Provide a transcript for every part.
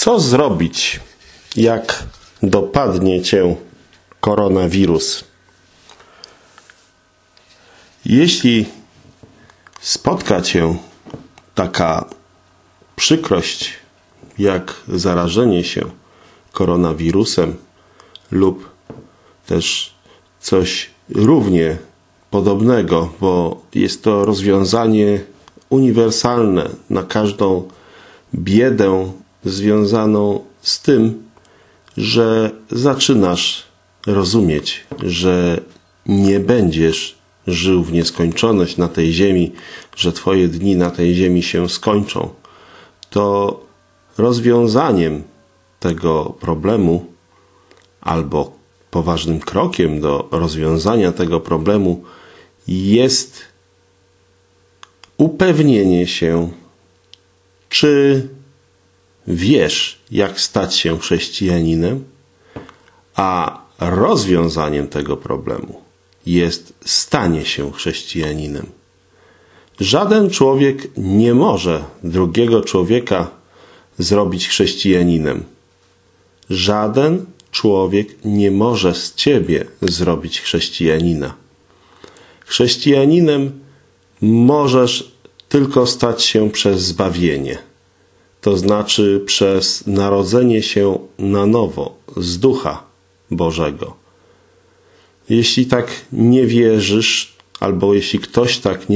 Co zrobić, jak dopadnie cię koronawirus? Jeśli spotka cię taka przykrość, jak zarażenie się koronawirusem lub też coś równie podobnego, bo jest to rozwiązanie uniwersalne na każdą biedę związaną z tym, że zaczynasz rozumieć, że nie będziesz żył w nieskończoność na tej ziemi, że twoje dni na tej ziemi się skończą, to rozwiązaniem tego problemu albo poważnym krokiem do rozwiązania tego problemu jest upewnienie się, czy wiesz, jak stać się chrześcijaninem, a rozwiązaniem tego problemu jest stanie się chrześcijaninem. Żaden człowiek nie może drugiego człowieka zrobić chrześcijaninem. Żaden człowiek nie może z ciebie zrobić chrześcijanina. Chrześcijaninem możesz tylko stać się przez zbawienie. To znaczy przez narodzenie się na nowo z Ducha Bożego. Jeśli tak nie wierzysz, albo jeśli ktoś tak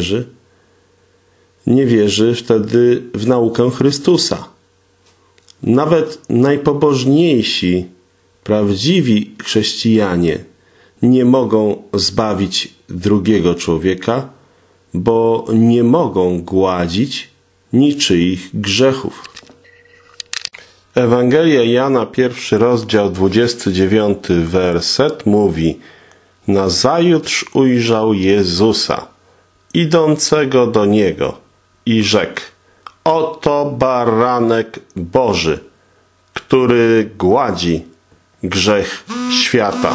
nie wierzy wtedy w naukę Chrystusa. Nawet najpobożniejsi, prawdziwi chrześcijanie nie mogą zbawić drugiego człowieka, bo nie mogą gładzić niczyich grzechów. Ewangelia Jana, 1 rozdział, 29 werset mówi: Nazajutrz ujrzał Jezusa, idącego do Niego i rzekł: Oto baranek Boży, który gładzi grzech świata.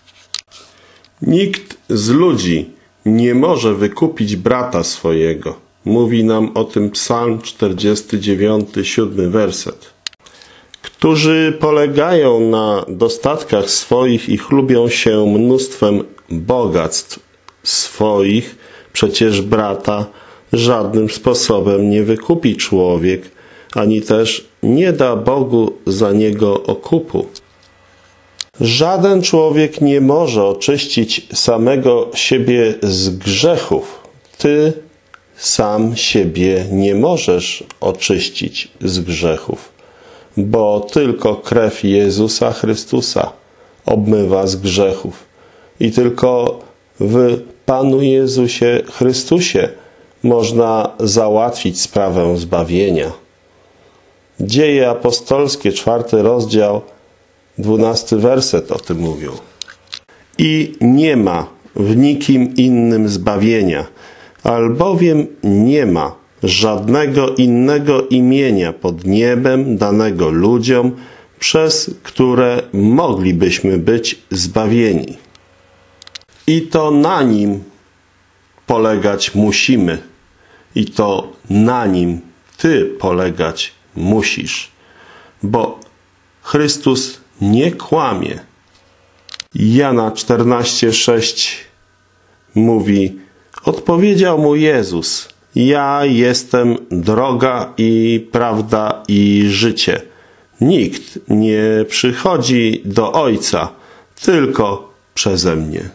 Nikt z ludzi nie może wykupić brata swojego. Mówi nam o tym Psalm 49, 7 werset. Którzy polegają na dostatkach swoich i chlubią się mnóstwem bogactw swoich, przecież brata żadnym sposobem nie wykupi człowiek, ani też nie da Bogu za niego okupu. Żaden człowiek nie może oczyścić samego siebie z grzechów. Ty sam siebie nie możesz oczyścić z grzechów, bo tylko krew Jezusa Chrystusa obmywa z grzechów. I tylko w Panu Jezusie Chrystusie można załatwić sprawę zbawienia. Dzieje apostolskie, 4 rozdział, 12 werset o tym mówią. I nie ma w nikim innym zbawienia, albowiem nie ma żadnego innego imienia pod niebem danego ludziom, przez które moglibyśmy być zbawieni. I to na Nim polegać musimy. I to na Nim ty polegać musisz. Bo Chrystus nie kłamie. Jana 14:6 mówi: Odpowiedział mu Jezus: Ja jestem droga i prawda i życie. Nikt nie przychodzi do Ojca tylko przeze mnie.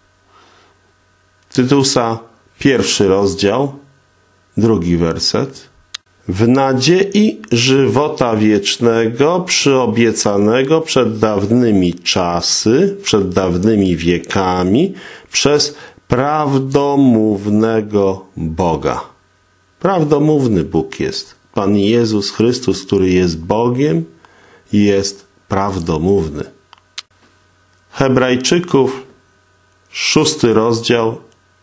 Tytusa, 1 rozdział, 2 werset. W nadziei żywota wiecznego, przyobiecanego przed dawnymi czasy, przed dawnymi wiekami, przez prawdomównego Boga. Prawdomówny Bóg jest. Pan Jezus Chrystus, który jest Bogiem, jest prawdomówny. Hebrajczyków, 6 rozdział,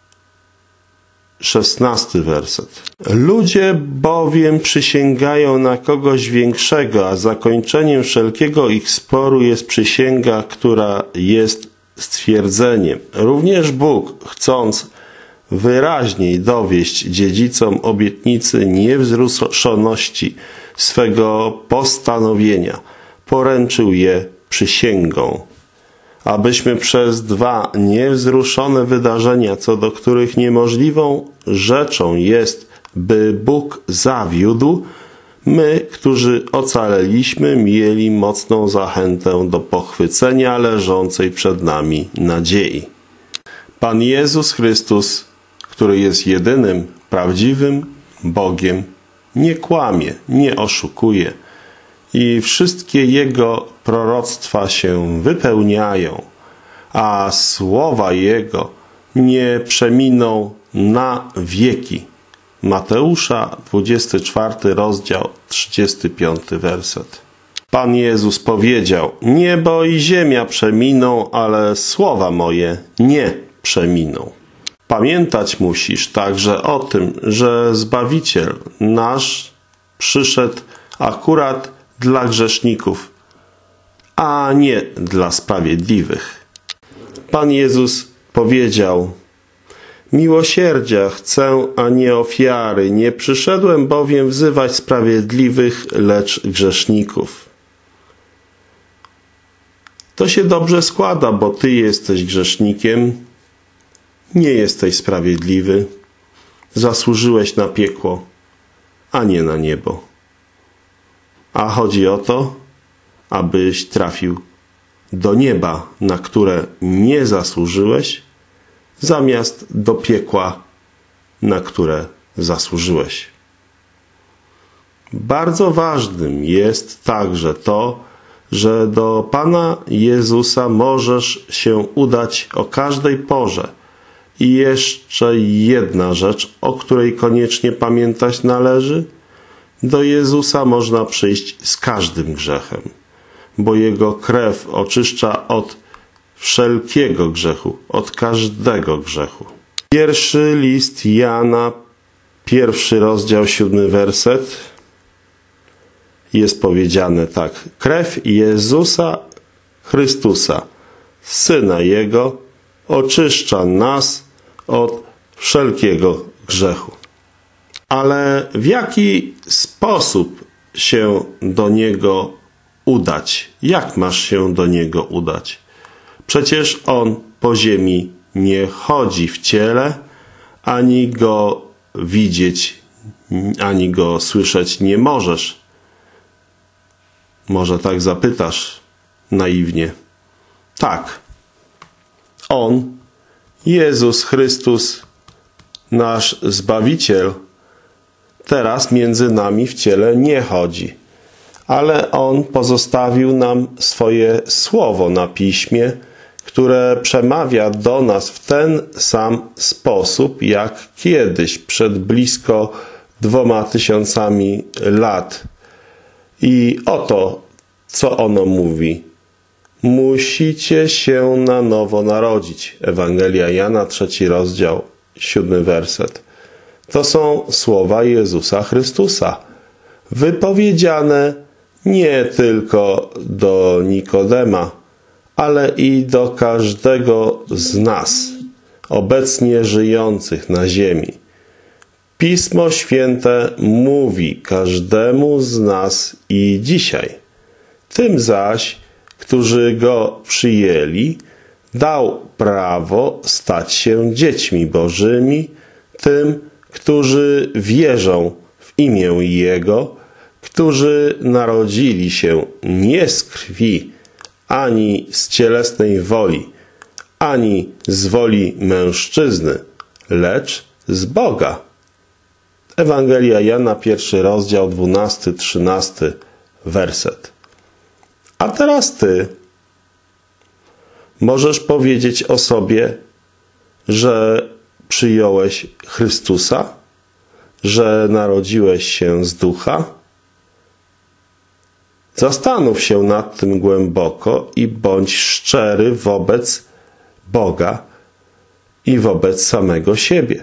16 werset. Ludzie bowiem przysięgają na kogoś większego, a zakończeniem wszelkiego ich sporu jest przysięga, która jest stwierdzeniem. Również Bóg, chcąc wyraźniej dowieść dziedzicom obietnicy niewzruszoności swego postanowienia, poręczył je przysięgą, abyśmy przez dwa niewzruszone wydarzenia, co do których niemożliwą rzeczą jest, by Bóg zawiódł, my, którzy ocaleliśmy, mieli mocną zachętę do pochwycenia leżącej przed nami nadziei. Pan Jezus Chrystus, który jest jedynym prawdziwym Bogiem, nie kłamie, nie oszukuje i wszystkie Jego proroctwa się wypełniają, a słowa Jego nie przeminą na wieki. Mateusza, 24 rozdział, 35 werset. Pan Jezus powiedział: niebo i ziemia przeminą, ale słowa moje nie przeminą. Pamiętać musisz także o tym, że Zbawiciel nasz przyszedł akurat dla grzeszników, a nie dla sprawiedliwych. Pan Jezus powiedział: miłosierdzia chcę, a nie ofiary. Nie przyszedłem bowiem wzywać sprawiedliwych, lecz grzeszników. To się dobrze składa, bo ty jesteś grzesznikiem, nie jesteś sprawiedliwy, zasłużyłeś na piekło, a nie na niebo. A chodzi o to, abyś trafił do nieba, na które nie zasłużyłeś, zamiast do piekła, na które zasłużyłeś. Bardzo ważnym jest także to, że do Pana Jezusa możesz się udać o każdej porze. I jeszcze jedna rzecz, o której koniecznie pamiętać należy. Do Jezusa można przyjść z każdym grzechem, bo Jego krew oczyszcza od wszelkiego grzechu, od każdego grzechu. Pierwszy list Jana, 1 rozdział, 7 werset, jest powiedziane tak: krew Jezusa Chrystusa, Syna Jego, oczyszcza nas od wszelkiego grzechu. Ale w jaki sposób się do Niego udać? Jak masz się do Niego udać? Przecież On po ziemi nie chodzi w ciele, ani Go widzieć, ani Go słyszeć nie możesz. Może tak zapytasz naiwnie. Tak. On, Jezus Chrystus, nasz Zbawiciel, teraz między nami w ciele nie chodzi, ale On pozostawił nam swoje słowo na piśmie, które przemawia do nas w ten sam sposób, jak kiedyś, przed blisko 2000 lat. I oto, co ono mówi. Musicie się na nowo narodzić. Ewangelia Jana, 3 rozdział, 7 werset. To są słowa Jezusa Chrystusa, wypowiedziane nie tylko do Nikodema, ale i do każdego z nas, obecnie żyjących na ziemi. Pismo Święte mówi każdemu z nas i dzisiaj. Tym zaś, którzy Go przyjęli, dał prawo stać się dziećmi Bożymi, tym, którzy wierzą w imię Jego, którzy narodzili się nie z krwi, ani z cielesnej woli, ani z woli mężczyzny, lecz z Boga. Ewangelia Jana, 1 rozdział, 12-13 werset. A teraz ty możesz powiedzieć o sobie, że przyjąłeś Chrystusa, że narodziłeś się z Ducha? Zastanów się nad tym głęboko i bądź szczery wobec Boga i wobec samego siebie.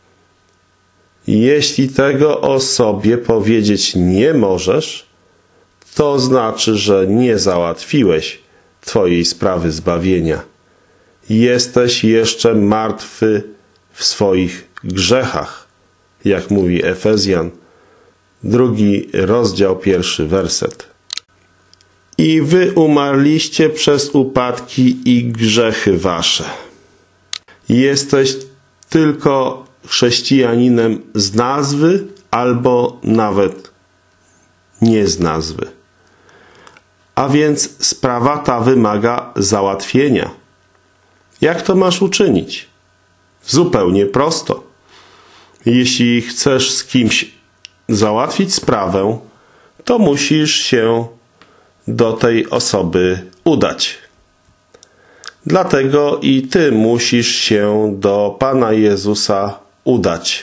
Jeśli tego o sobie powiedzieć nie możesz, to znaczy, że nie załatwiłeś twojej sprawy zbawienia. Jesteś jeszcze martwy w swoich grzechach, jak mówi Efezjan, 2 rozdział, 1 werset. I wy umarliście przez upadki i grzechy wasze. Jesteś tylko chrześcijaninem z nazwy, albo nawet nie z nazwy. A więc sprawa ta wymaga załatwienia. Jak to masz uczynić? Zupełnie prosto. Jeśli chcesz z kimś załatwić sprawę, to musisz się do tej osoby udać. Dlatego i ty musisz się do Pana Jezusa udać.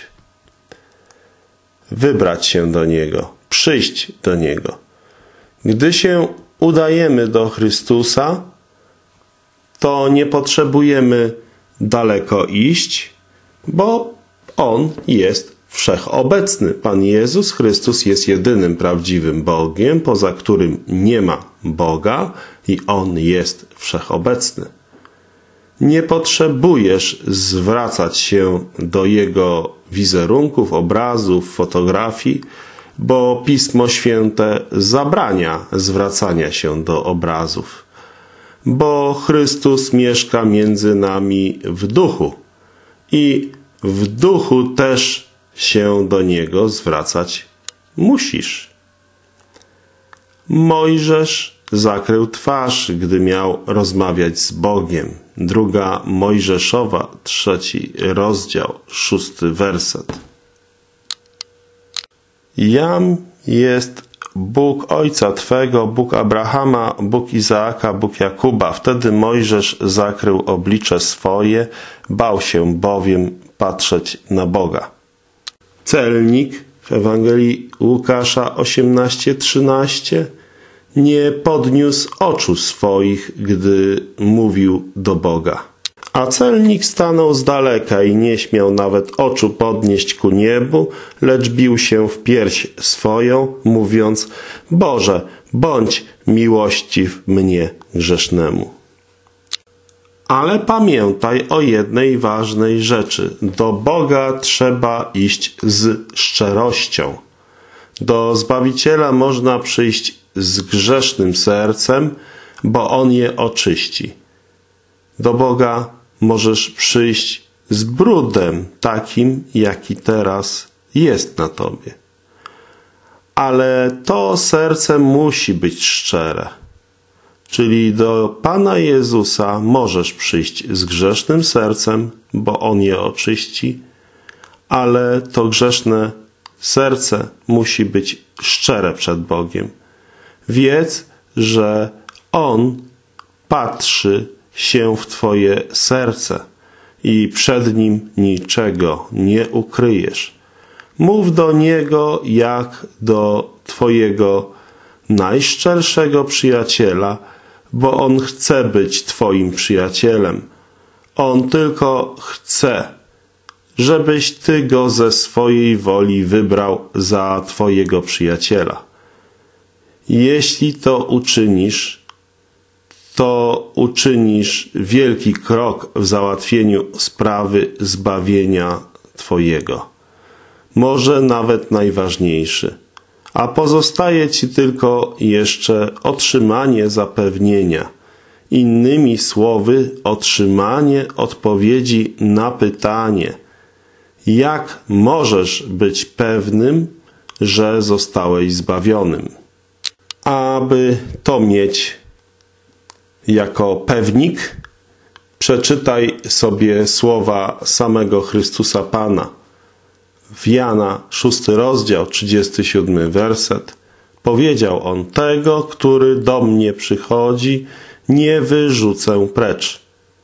Wybrać się do Niego, przyjść do Niego. Gdy się udajemy do Chrystusa, to nie potrzebujemy daleko iść, bo On jest wszechobecny. Pan Jezus Chrystus jest jedynym prawdziwym Bogiem, poza którym nie ma Boga i On jest wszechobecny. Nie potrzebujesz zwracać się do Jego wizerunków, obrazów, fotografii, bo Pismo Święte zabrania zwracania się do obrazów, bo Chrystus mieszka między nami w duchu i w duchu też się do Niego zwracać musisz. Mojżesz zakrył twarz, gdy miał rozmawiać z Bogiem. 2 Mojżeszowa, 3 rozdział, 6 werset. Jam jest Bóg Ojca Twego, Bóg Abrahama, Bóg Izaaka, Bóg Jakuba. Wtedy Mojżesz zakrył oblicze swoje, bał się bowiem patrzeć na Boga. Celnik w Ewangelii Łukasza 18:13 nie podniósł oczu swoich, gdy mówił do Boga. A celnik stanął z daleka i nie śmiał nawet oczu podnieść ku niebu, lecz bił się w pierś swoją, mówiąc: Boże, bądź miłościw mnie grzesznemu. Ale pamiętaj o jednej ważnej rzeczy. Do Boga trzeba iść z szczerością. Do Zbawiciela można przyjść z grzesznym sercem, bo On je oczyści. Do Boga możesz przyjść z brudem takim, jaki teraz jest na tobie. Ale to serce musi być szczere. Czyli do Pana Jezusa możesz przyjść z grzesznym sercem, bo On je oczyści, ale to grzeszne serce musi być szczere przed Bogiem. Wiedz, że On patrzy się w Twoje serce i przed Nim niczego nie ukryjesz. Mów do Niego jak do Twojego najszczerszego przyjaciela, bo On chce być Twoim przyjacielem. On tylko chce, żebyś Ty Go ze swojej woli wybrał za Twojego przyjaciela. Jeśli to uczynisz, to uczynisz wielki krok w załatwieniu sprawy zbawienia Twojego. Może nawet najważniejszy. A pozostaje Ci tylko jeszcze otrzymanie zapewnienia. Innymi słowy, otrzymanie odpowiedzi na pytanie, jak możesz być pewnym, że zostałeś zbawionym. Aby to mieć jako pewnik, przeczytaj sobie słowa samego Chrystusa Pana. W Jana 6 rozdział, 37 werset. Powiedział On: tego, który do mnie przychodzi, nie wyrzucę precz.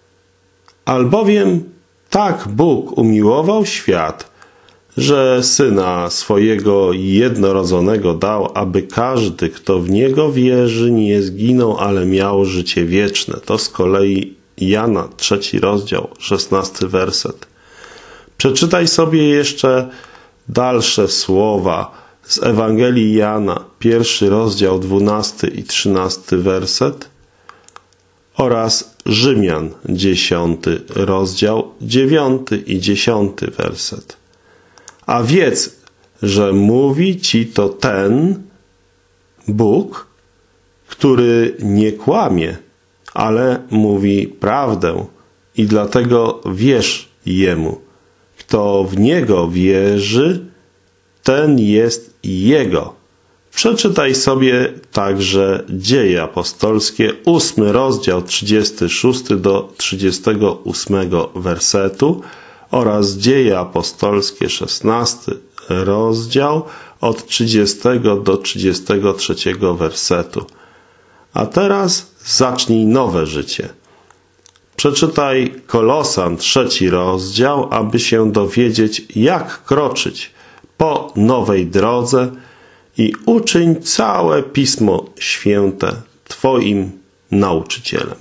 Albowiem tak Bóg umiłował świat, że Syna swojego jednorodzonego dał, aby każdy, kto w Niego wierzy, nie zginął, ale miał życie wieczne. To z kolei Jana 3 rozdział, 16 werset. Przeczytaj sobie jeszcze dalsze słowa z Ewangelii Jana, 1 rozdział, 12 i 13 werset oraz Rzymian, 10 rozdział, 9 i 10 werset. A wiedz, że mówi ci to ten Bóg, który nie kłamie, ale mówi prawdę i dlatego wierz Jemu. Kto w Niego wierzy, ten jest Jego. Przeczytaj sobie także Dzieje Apostolskie, 8 rozdział, 36 do 38 wersetu oraz Dzieje Apostolskie, 16 rozdział, od 30 do 33 wersetu. A teraz zacznij nowe życie. Przeczytaj Kolosan, 3 rozdział, aby się dowiedzieć, jak kroczyć po nowej drodze i uczyń całe Pismo Święte Twoim nauczycielem.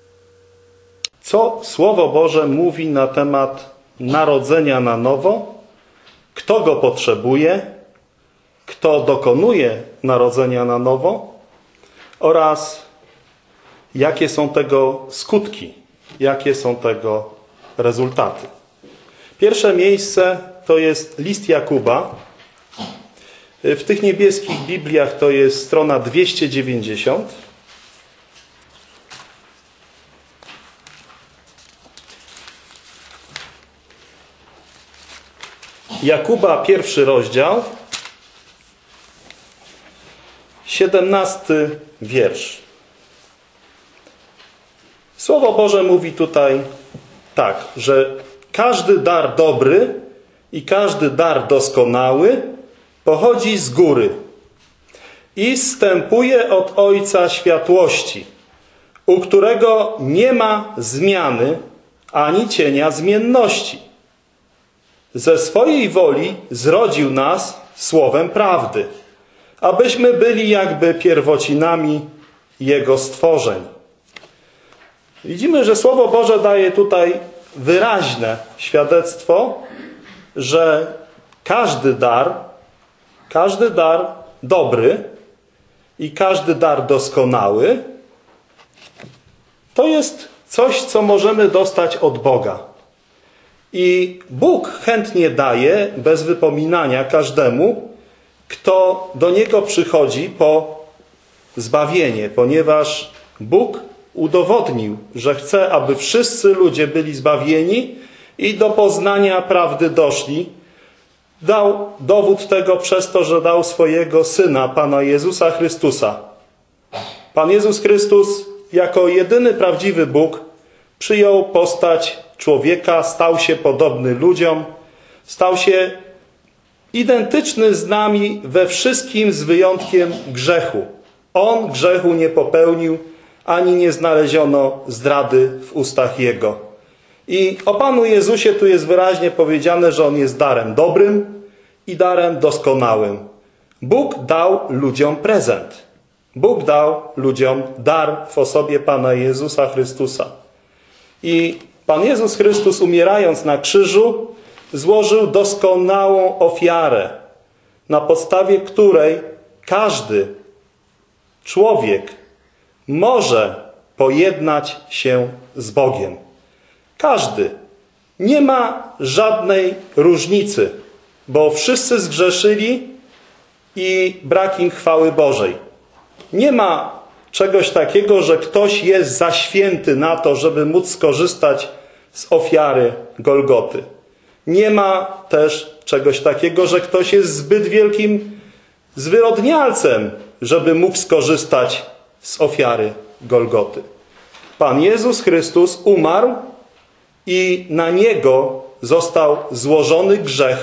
Co Słowo Boże mówi na temat narodzenia na nowo? Kto go potrzebuje? Kto dokonuje narodzenia na nowo? Oraz jakie są tego skutki? Jakie są tego rezultaty? Pierwsze miejsce to jest list Jakuba. W tych niebieskich Bibliach to jest strona 290. Jakuba, 1 rozdział, 17 wiersz. Słowo Boże mówi tutaj tak, że każdy dar dobry i każdy dar doskonały pochodzi z góry i zstępuje od Ojca światłości, u którego nie ma zmiany ani cienia zmienności. Ze swojej woli zrodził nas słowem prawdy, abyśmy byli jakby pierwocinami Jego stworzeń. Widzimy, że Słowo Boże daje tutaj wyraźne świadectwo, że każdy dar dobry i każdy dar doskonały to jest coś, co możemy dostać od Boga. I Bóg chętnie daje, bez wypominania, każdemu, kto do Niego przychodzi po zbawienie, ponieważ Bóg udowodnił, że chce, aby wszyscy ludzie byli zbawieni i do poznania prawdy doszli. Dał dowód tego przez to, że dał swojego Syna, Pana Jezusa Chrystusa. Pan Jezus Chrystus jako jedyny prawdziwy Bóg przyjął postać człowieka, stał się podobny ludziom, stał się identyczny z nami we wszystkim z wyjątkiem grzechu. On grzechu nie popełnił, ani nie znaleziono zdrady w ustach Jego. I o Panu Jezusie tu jest wyraźnie powiedziane, że On jest darem dobrym i darem doskonałym. Bóg dał ludziom prezent. Bóg dał ludziom dar w osobie Pana Jezusa Chrystusa. I Pan Jezus Chrystus, umierając na krzyżu, złożył doskonałą ofiarę, na podstawie której każdy człowiek może pojednać się z Bogiem. Każdy. Nie ma żadnej różnicy, bo wszyscy zgrzeszyli i brak im chwały Bożej. Nie ma czegoś takiego, że ktoś jest za święty na to, żeby móc skorzystać z ofiary Golgoty. Nie ma też czegoś takiego, że ktoś jest zbyt wielkim zwyrodnialcem, żeby mógł skorzystać z ofiary Golgoty. Pan Jezus Chrystus umarł i na Niego został złożony grzech.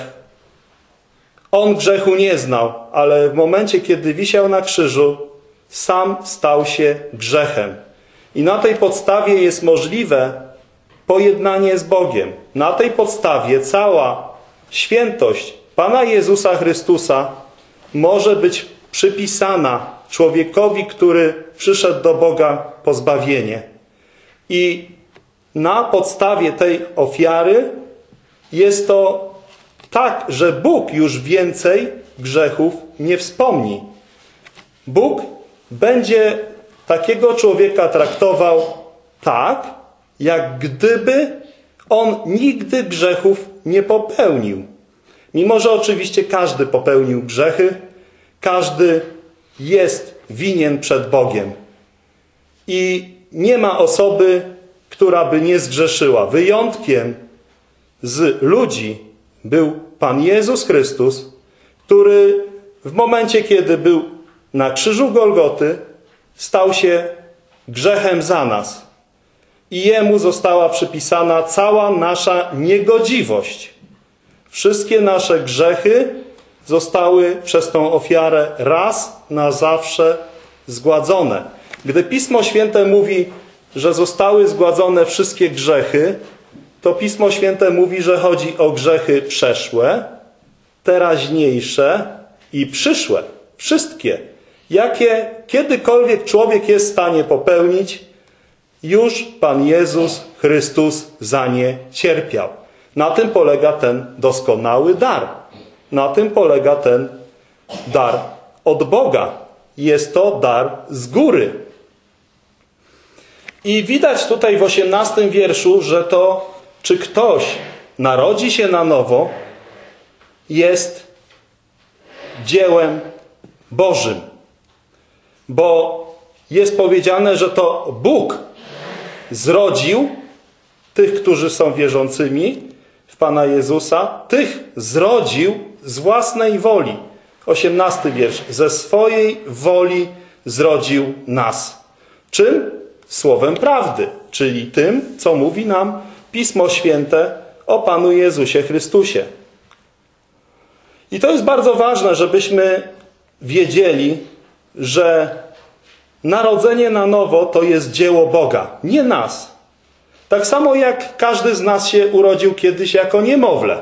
On grzechu nie znał, ale w momencie, kiedy wisiał na krzyżu, sam stał się grzechem. I na tej podstawie jest możliwe pojednanie z Bogiem. Na tej podstawie cała świętość Pana Jezusa Chrystusa może być przypisana człowiekowi, który przyszedł do Boga po zbawienie. I na podstawie tej ofiary jest to tak, że Bóg już więcej grzechów nie wspomni. Bóg będzie takiego człowieka traktował tak, jak gdyby on nigdy grzechów nie popełnił. Mimo że oczywiście każdy popełnił grzechy, każdy jest winien przed Bogiem. I nie ma osoby, która by nie zgrzeszyła. Wyjątkiem z ludzi był Pan Jezus Chrystus, który w momencie, kiedy był na krzyżu Golgoty, stał się grzechem za nas. I Jemu została przypisana cała nasza niegodziwość. Wszystkie nasze grzechy zostały przez tą ofiarę raz na zawsze zgładzone. Gdy Pismo Święte mówi, że zostały zgładzone wszystkie grzechy, to Pismo Święte mówi, że chodzi o grzechy przeszłe, teraźniejsze i przyszłe. Wszystkie. Jakie kiedykolwiek człowiek jest w stanie popełnić, już Pan Jezus Chrystus za nie cierpiał. Na tym polega ten doskonały dar. Na tym polega ten dar od Boga. Jest to dar z góry. I widać tutaj w 18 wierszu, że to, czy ktoś narodzi się na nowo, jest dziełem Bożym. Bo jest powiedziane, że to Bóg zrodził tych, którzy są wierzącymi w Pana Jezusa, tych zrodził z własnej woli. 18 wiersz. Ze swojej woli zrodził nas. Czym? Słowem prawdy, czyli tym, co mówi nam Pismo Święte o Panu Jezusie Chrystusie. I to jest bardzo ważne, żebyśmy wiedzieli, że narodzenie na nowo to jest dzieło Boga, nie nas. Tak samo jak każdy z nas się urodził kiedyś jako niemowlę.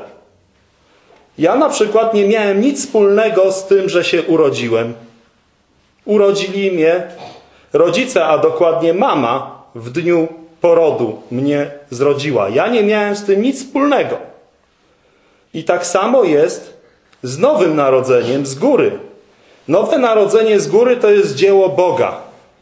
Ja na przykład nie miałem nic wspólnego z tym, że się urodziłem. Urodzili mnie rodzice, a dokładnie mama w dniu porodu mnie zrodziła. Ja nie miałem z tym nic wspólnego. I tak samo jest z nowym narodzeniem z góry. Nowe narodzenie z góry to jest dzieło Boga.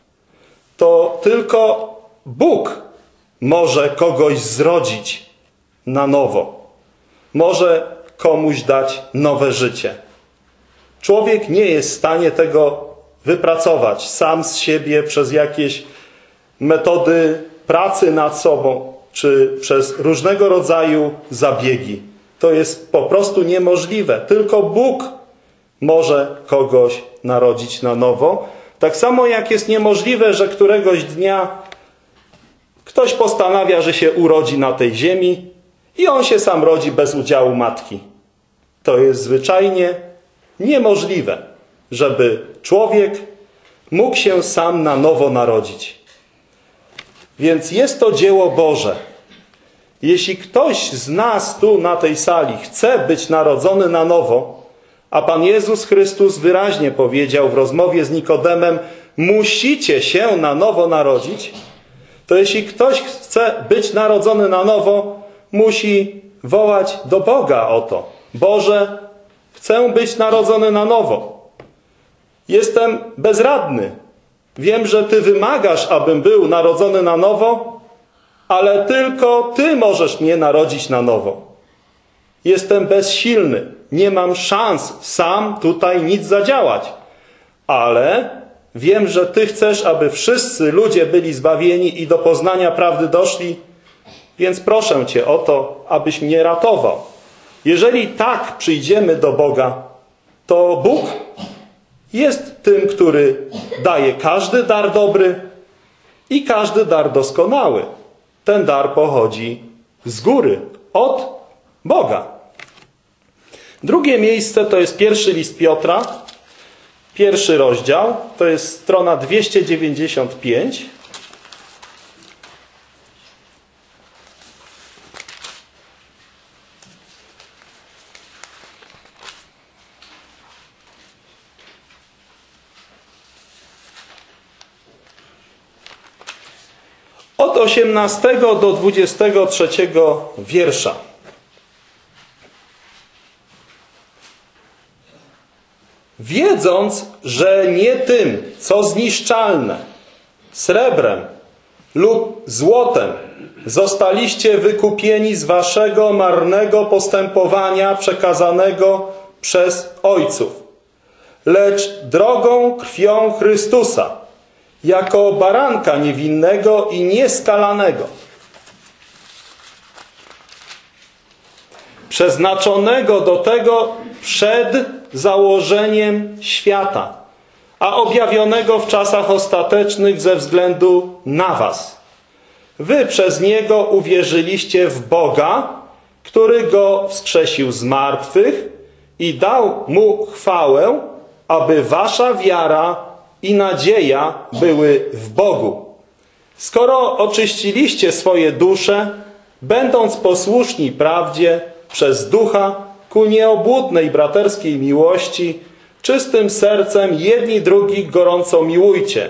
To tylko Bóg może kogoś zrodzić na nowo. Może komuś dać nowe życie. Człowiek nie jest w stanie tego wypracować sam z siebie przez jakieś metody pracy nad sobą, czy przez różnego rodzaju zabiegi. To jest po prostu niemożliwe. Tylko Bóg może kogoś narodzić na nowo. Tak samo jak jest niemożliwe, że któregoś dnia ktoś postanawia, że się urodzi na tej ziemi i on się sam rodzi bez udziału matki. To jest zwyczajnie niemożliwe, żeby człowiek mógł się sam na nowo narodzić. Więc jest to dzieło Boże. Jeśli ktoś z nas tu na tej sali chce być narodzony na nowo, a Pan Jezus Chrystus wyraźnie powiedział w rozmowie z Nikodemem, musicie się na nowo narodzić, to jeśli ktoś chce być narodzony na nowo, musi wołać do Boga o to. Boże, chcę być narodzony na nowo. Jestem bezradny. Wiem, że Ty wymagasz, abym był narodzony na nowo, ale tylko Ty możesz mnie narodzić na nowo. Jestem bezsilny. Nie mam szans sam tutaj nic zadziałać. Ale wiem, że Ty chcesz, aby wszyscy ludzie byli zbawieni i do poznania prawdy doszli, więc proszę Cię o to, abyś mnie ratował. Jeżeli tak przyjdziemy do Boga, to Bóg jest tym, który daje każdy dar dobry i każdy dar doskonały. Ten dar pochodzi z góry, od Boga. Drugie miejsce to jest pierwszy list Piotra, 1 rozdział, to jest strona 295. Od 18 do 23 wiersza. Wiedząc, że nie tym, co zniszczalne, srebrem, lub złotem zostaliście wykupieni z waszego marnego postępowania przekazanego przez ojców, lecz drogą krwią Chrystusa, jako baranka niewinnego i nieskalanego, przeznaczonego do tego przed założeniem świata, a objawionego w czasach ostatecznych ze względu na was. Wy przez Niego uwierzyliście w Boga, który Go wskrzesił z martwych i dał Mu chwałę, aby wasza wiara i nadzieja były w Bogu. Skoro oczyściliście swoje dusze, będąc posłuszni prawdzie przez Ducha ku nieobłudnej braterskiej miłości, czystym sercem jedni drugich gorąco miłujcie,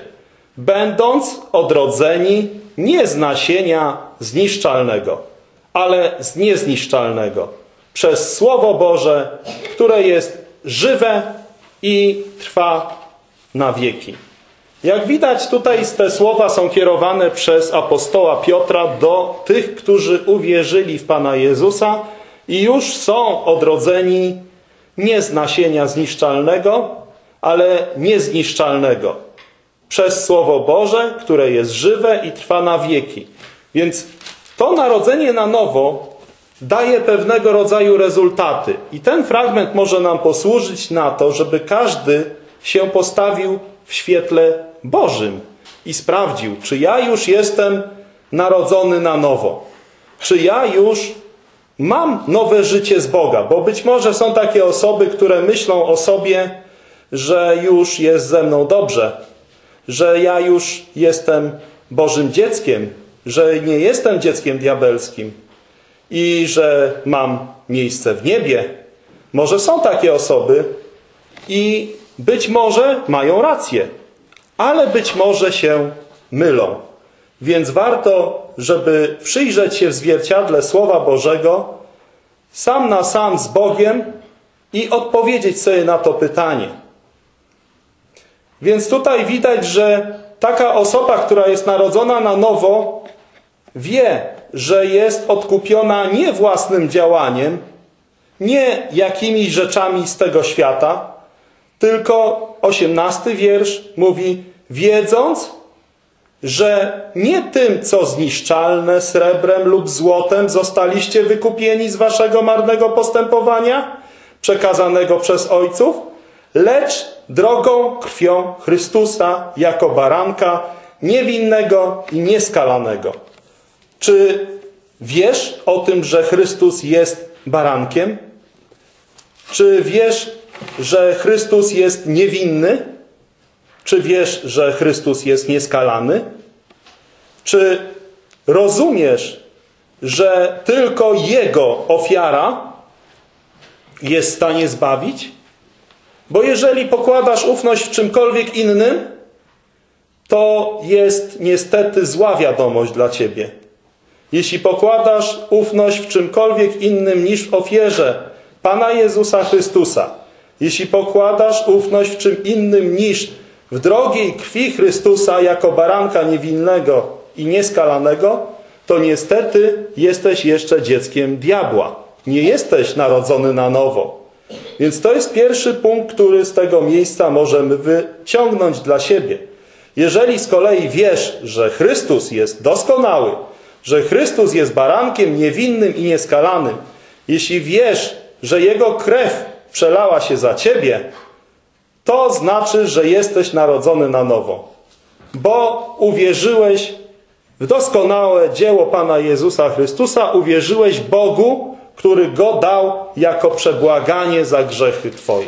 będąc odrodzeni nie z nasienia zniszczalnego, ale z niezniszczalnego, przez Słowo Boże, które jest żywe i trwa na wieki. Jak widać, tutaj te słowa są kierowane przez apostoła Piotra do tych, którzy uwierzyli w Pana Jezusa i już są odrodzeni nie z nasienia zniszczalnego, ale niezniszczalnego, przez Słowo Boże, które jest żywe i trwa na wieki. Więc to narodzenie na nowo daje pewnego rodzaju rezultaty. I ten fragment może nam posłużyć na to, żeby każdy się postawił w świetle Bożym i sprawdził, czy ja już jestem narodzony na nowo. Czy ja już mam nowe życie z Boga. Bo być może są takie osoby, które myślą o sobie, że już jest ze mną dobrze, że ja już jestem Bożym dzieckiem, że nie jestem dzieckiem diabelskim i że mam miejsce w niebie. Może są takie osoby i być może mają rację, ale być może się mylą. Więc warto, żeby przyjrzeć się w zwierciadle Słowa Bożego sam na sam z Bogiem i odpowiedzieć sobie na to pytanie. Więc tutaj widać, że taka osoba, która jest narodzona na nowo, wie, że jest odkupiona nie własnym działaniem, nie jakimiś rzeczami z tego świata, tylko 18 wiersz mówi, wiedząc, że nie tym, co zniszczalne srebrem lub złotem zostaliście wykupieni z waszego marnego postępowania, przekazanego przez ojców, lecz drogą krwią Chrystusa jako baranka niewinnego i nieskalanego. Czy wiesz o tym, że Chrystus jest barankiem? Czy wiesz, że Chrystus jest niewinny? Czy wiesz, że Chrystus jest nieskalany? Czy rozumiesz, że tylko Jego ofiara jest w stanie zbawić? Bo jeżeli pokładasz ufność w czymkolwiek innym, to jest niestety zła wiadomość dla ciebie. Jeśli pokładasz ufność w czymkolwiek innym niż w ofierze Pana Jezusa Chrystusa, jeśli pokładasz ufność w czym innym niż w drogiej krwi Chrystusa jako baranka niewinnego i nieskalanego, to niestety jesteś jeszcze dzieckiem diabła. Nie jesteś narodzony na nowo. Więc to jest pierwszy punkt, który z tego miejsca możemy wyciągnąć dla siebie. Jeżeli z kolei wiesz, że Chrystus jest doskonały, że Chrystus jest barankiem niewinnym i nieskalanym, jeśli wiesz, że Jego krew przelała się za ciebie, to znaczy, że jesteś narodzony na nowo. Bo uwierzyłeś w doskonałe dzieło Pana Jezusa Chrystusa, uwierzyłeś Bogu, który Go dał jako przebłaganie za grzechy twoje.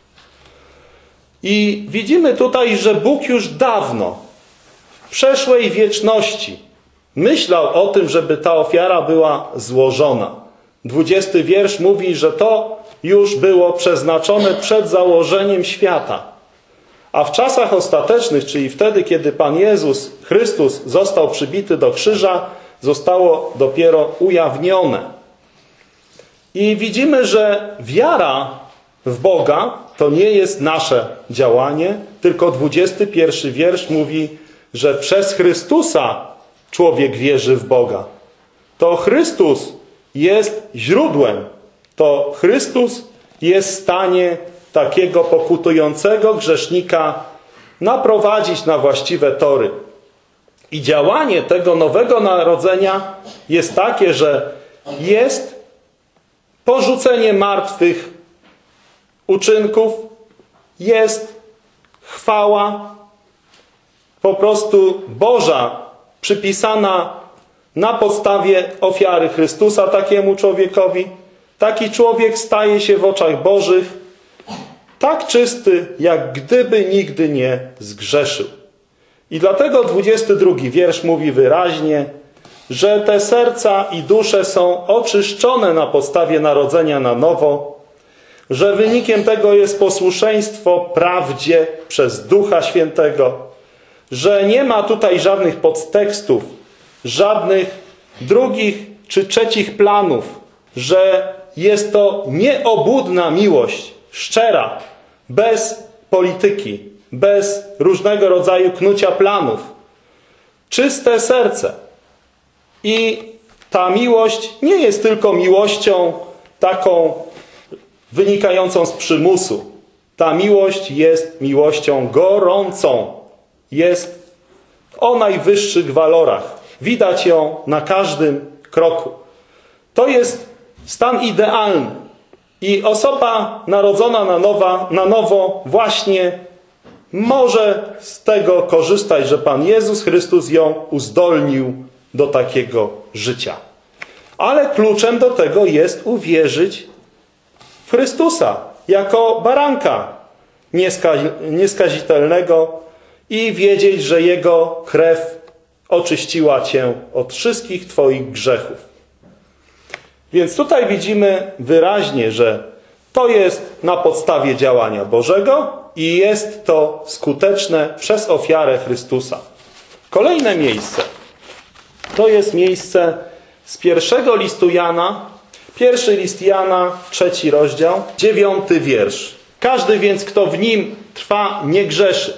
I widzimy tutaj, że Bóg już dawno, w przeszłej wieczności, myślał o tym, żeby ta ofiara była złożona. 20 wiersz mówi, że to już było przeznaczone przed założeniem świata. A w czasach ostatecznych, czyli wtedy, kiedy Pan Jezus Chrystus został przybity do krzyża, zostało dopiero ujawnione. I widzimy, że wiara w Boga to nie jest nasze działanie, tylko 21 wiersz mówi, że przez Chrystusa człowiek wierzy w Boga. To Chrystus jest źródłem. To Chrystus jest w stanie takiego pokutującego grzesznika naprowadzić na właściwe tory. I działanie tego nowego narodzenia jest takie, że jest porzucenie martwych uczynków, jest chwała po prostu Boża przypisana na podstawie ofiary Chrystusa takiemu człowiekowi. Taki człowiek staje się w oczach Bożych tak czysty, jak gdyby nigdy nie zgrzeszył. I dlatego 22 wiersz mówi wyraźnie, że te serca i dusze są oczyszczone na podstawie narodzenia na nowo, że wynikiem tego jest posłuszeństwo prawdzie przez Ducha Świętego, że nie ma tutaj żadnych podtekstów, żadnych drugich czy trzecich planów, że jest to nieobłudna miłość, szczera, bez polityki, bez różnego rodzaju knucia planów. Czyste serce. I ta miłość nie jest tylko miłością taką wynikającą z przymusu. Ta miłość jest miłością gorącą. Jest o najwyższych walorach. Widać ją na każdym kroku. To jest stan idealny. I osoba narodzona na nowo właśnie może z tego korzystać, że Pan Jezus Chrystus ją uzdolnił do takiego życia. Ale kluczem do tego jest uwierzyć w Chrystusa jako baranka nieskazitelnego i wiedzieć, że Jego krew oczyściła cię od wszystkich twoich grzechów. Więc tutaj widzimy wyraźnie, że to jest na podstawie działania Bożego i jest to skuteczne przez ofiarę Chrystusa. Kolejne miejsce to jest miejsce z pierwszego listu Jana, pierwszy list Jana, 3 rozdział, 9 wiersz. Każdy więc, kto w nim trwa, nie grzeszy.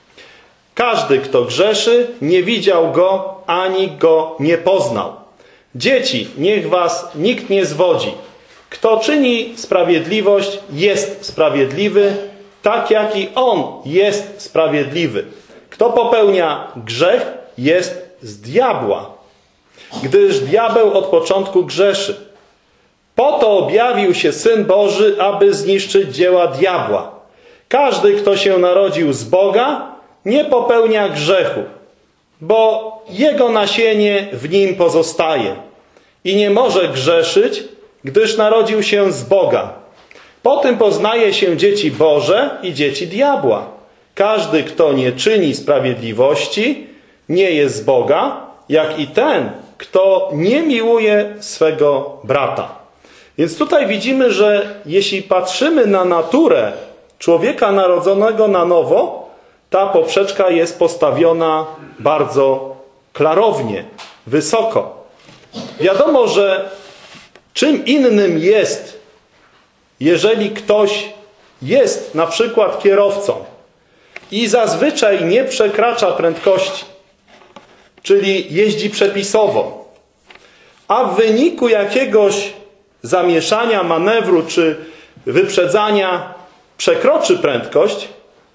Każdy, kto grzeszy, nie widział go, ani go nie poznał. Dzieci, niech was nikt nie zwodzi. Kto czyni sprawiedliwość, jest sprawiedliwy, tak jak i on jest sprawiedliwy. Kto popełnia grzech, jest z diabła, gdyż diabeł od początku grzeszy. Po to objawił się Syn Boży, aby zniszczyć dzieła diabła. Każdy, kto się narodził z Boga, nie popełnia grzechu, bo jego nasienie w nim pozostaje i nie może grzeszyć, gdyż narodził się z Boga. Po tym poznaje się dzieci Boże i dzieci diabła. Każdy, kto nie czyni sprawiedliwości, nie jest z Boga, jak i ten, kto nie miłuje swego brata. Więc tutaj widzimy, że jeśli patrzymy na naturę człowieka narodzonego na nowo, ta poprzeczka jest postawiona bardzo klarownie, wysoko. Wiadomo, że czym innym jest, jeżeli ktoś jest na przykład kierowcą i zazwyczaj nie przekracza prędkości, czyli jeździ przepisowo, a w wyniku jakiegoś zamieszania, manewru czy wyprzedzania przekroczy prędkość,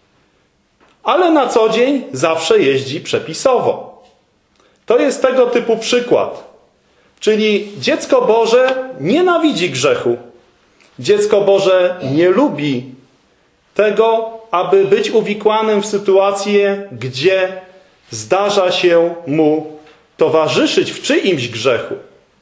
ale na co dzień zawsze jeździ przepisowo. To jest tego typu przykład. Czyli dziecko Boże nienawidzi grzechu. Dziecko Boże nie lubi tego, aby być uwikłanym w sytuację, gdzie zdarza się mu towarzyszyć w czyimś grzechu.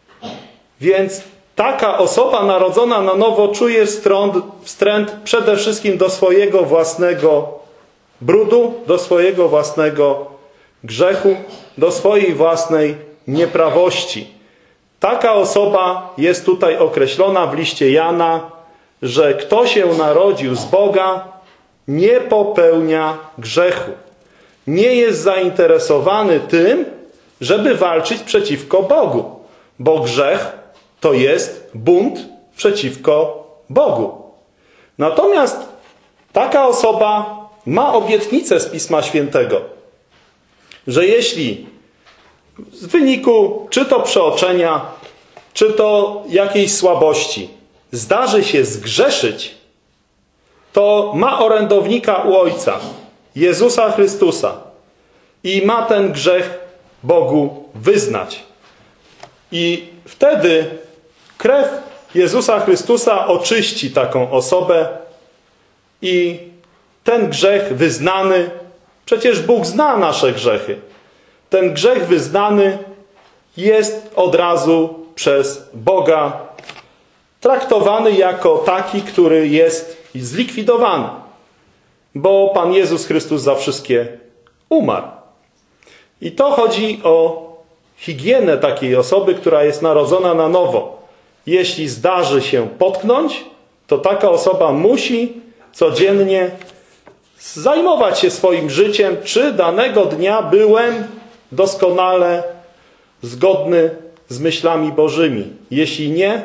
Więc taka osoba narodzona na nowo czuje wstręt przede wszystkim do swojego własnego brudu, do swojego własnego grzechu, do swojej własnej nieprawości. Taka osoba jest tutaj określona w liście Jana, że kto się narodził z Boga, nie popełnia grzechu. Nie jest zainteresowany tym, żeby walczyć przeciwko Bogu, bo grzech to jest bunt przeciwko Bogu. Natomiast taka osoba ma obietnicę z Pisma Świętego, że jeśli z wyniku czy to przeoczenia, czy to jakiejś słabości zdarzy się zgrzeszyć, to ma orędownika u Ojca, Jezusa Chrystusa, i ma ten grzech Bogu wyznać. I wtedy krew Jezusa Chrystusa oczyści taką osobę i ten grzech wyznany, przecież Bóg zna nasze grzechy, ten grzech wyznany jest od razu przez Boga traktowany jako taki, który jest zlikwidowany, bo Pan Jezus Chrystus za wszystkie umarł. I to chodzi o higienę takiej osoby, która jest narodzona na nowo. Jeśli zdarzy się potknąć, to taka osoba musi codziennie zajmować się swoim życiem, czy danego dnia byłem doskonale zgodny z myślami Bożymi. Jeśli nie,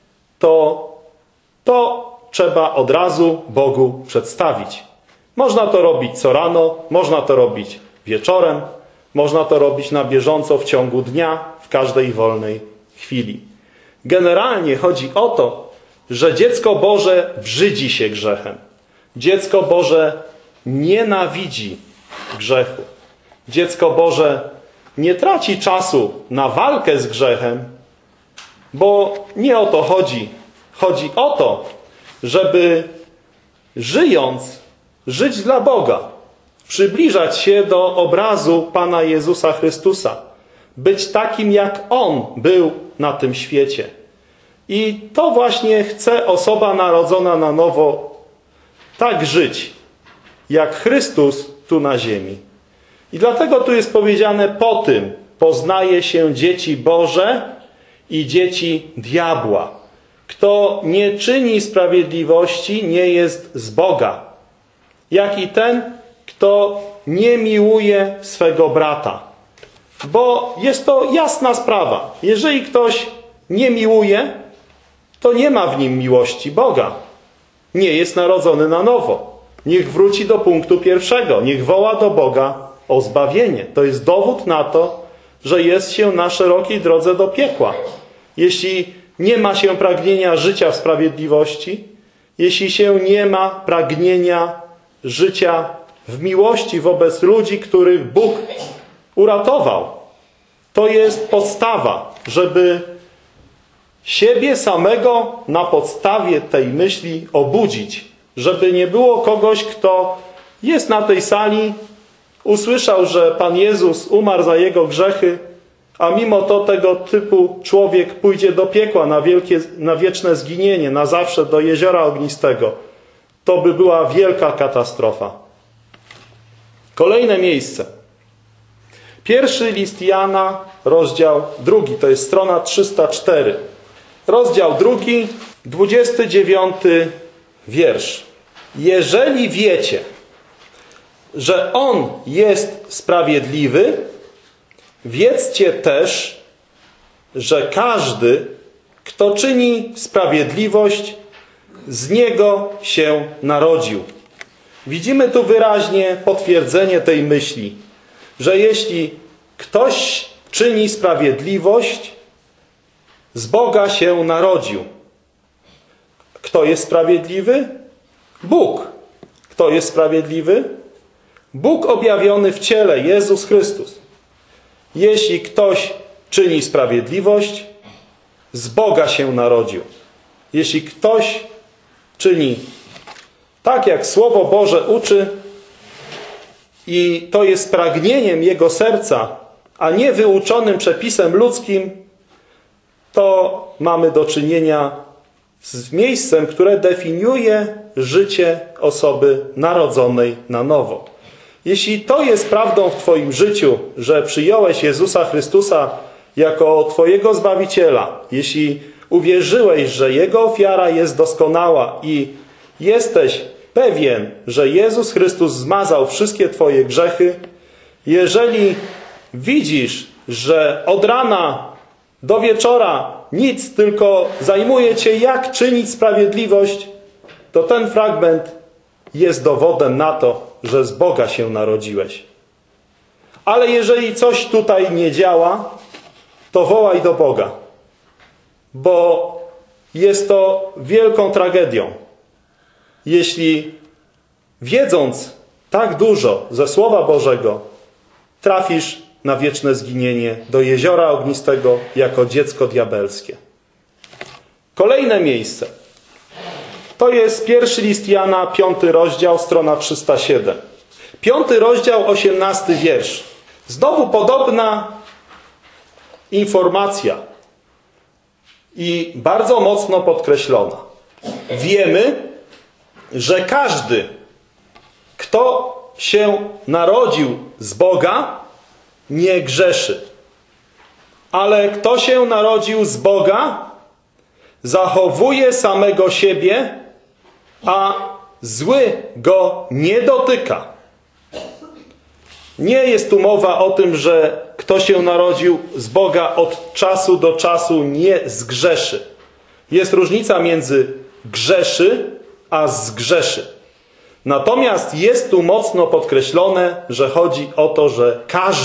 to trzeba od razu Bogu przedstawić. Można to robić co rano, można to robić wieczorem, można to robić na bieżąco w ciągu dnia, w każdej wolnej chwili. Generalnie chodzi o to, że dziecko Boże brzydzi się grzechem. Dziecko Boże nienawidzi grzechu. Dziecko Boże nie traci czasu na walkę z grzechem, bo nie o to chodzi. Chodzi o to, żeby żyjąc, żyć dla Boga, przybliżać się do obrazu Pana Jezusa Chrystusa, być takim, jak On był na tym świecie. I to właśnie chce osoba narodzona na nowo tak żyć, jak Chrystus tu na ziemi. I dlatego tu jest powiedziane: po tym poznaje się dzieci Boże i dzieci diabła. Kto nie czyni sprawiedliwości, nie jest z Boga, jak i ten, kto nie miłuje swego brata. Bo jest to jasna sprawa. Jeżeli ktoś nie miłuje, to nie ma w nim miłości Boga. Nie jest narodzony na nowo. Niech wróci do punktu pierwszego. Niech woła do Boga o zbawienie. To jest dowód na to, że jest się na szerokiej drodze do piekła. Jeśli nie ma się pragnienia życia w sprawiedliwości, jeśli się nie ma pragnienia życia w miłości wobec ludzi, których Bóg uratował, to jest podstawa, żeby siebie samego na podstawie tej myśli obudzić. Żeby nie było kogoś, kto jest na tej sali, usłyszał, że Pan Jezus umarł za jego grzechy, a mimo to tego typu człowiek pójdzie do piekła na wieczne zginienie, na zawsze do jeziora ognistego. To by była wielka katastrofa. Kolejne miejsce. Pierwszy list Jana, rozdział 2, to jest strona 304. Rozdział 2, 29 wiersz. Jeżeli wiecie, że On jest sprawiedliwy, wiedzcie też, że każdy, kto czyni sprawiedliwość, z Niego się narodził. Widzimy tu wyraźnie potwierdzenie tej myśli, że jeśli ktoś czyni sprawiedliwość, z Boga się narodził. Kto jest sprawiedliwy? Bóg. Kto jest sprawiedliwy? Bóg objawiony w ciele, Jezus Chrystus. Jeśli ktoś czyni sprawiedliwość, z Boga się narodził. Jeśli ktoś czyni tak, jak Słowo Boże uczy, i to jest pragnieniem jego serca, a nie wyuczonym przepisem ludzkim, to mamy do czynienia z miejscem, które definiuje życie osoby narodzonej na nowo. Jeśli to jest prawdą w Twoim życiu, że przyjąłeś Jezusa Chrystusa jako Twojego Zbawiciela, jeśli uwierzyłeś, że Jego ofiara jest doskonała i jesteś pewien, że Jezus Chrystus zmazał wszystkie Twoje grzechy, jeżeli widzisz, że od rana do wieczora nic, tylko zajmuje Cię, jak czynić sprawiedliwość, to ten fragment jest dowodem na to, że z Boga się narodziłeś. Ale jeżeli coś tutaj nie działa, to wołaj do Boga, bo jest to wielką tragedią, jeśli wiedząc tak dużo ze Słowa Bożego, trafisz na wieczne zginienie do jeziora ognistego jako dziecko diabelskie. Kolejne miejsce. To jest pierwszy list Jana, 5 rozdział, strona 307. 5 rozdział, 18 wiersz. Znowu podobna informacja i bardzo mocno podkreślona. Wiemy, że każdy, kto się narodził z Boga, nie grzeszy. Ale kto się narodził z Boga, zachowuje samego siebie, a zły go nie dotyka. Nie jest tu mowa o tym, że kto się narodził z Boga od czasu do czasu nie zgrzeszy. Jest różnica między grzeszy a zgrzeszy. Natomiast jest tu mocno podkreślone, że chodzi o to, że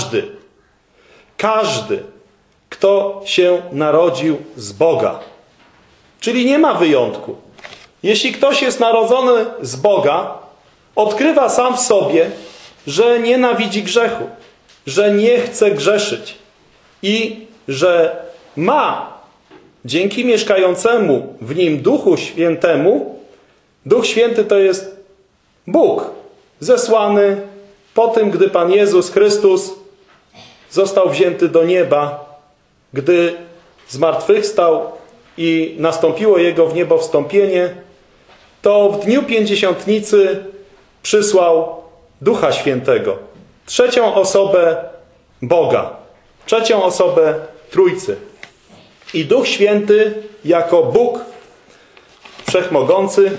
każdy, kto się narodził z Boga, czyli nie ma wyjątku. Jeśli ktoś jest narodzony z Boga, odkrywa sam w sobie, że nienawidzi grzechu, że nie chce grzeszyć i że ma dzięki mieszkającemu w nim Duchu Świętemu, Duch Święty to jest Bóg zesłany po tym, gdy Pan Jezus Chrystus został wzięty do nieba, gdy zmartwychwstał i nastąpiło Jego w niebo wstąpienie, to w dniu Pięćdziesiątnicy przysłał Ducha Świętego, trzecią osobę Boga, trzecią osobę Trójcy. I Duch Święty jako Bóg Wszechmogący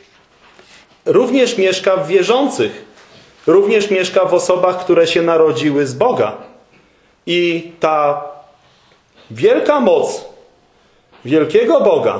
również mieszka w wierzących, również mieszka w osobach, które się narodziły z Boga. I ta wielka moc wielkiego Boga,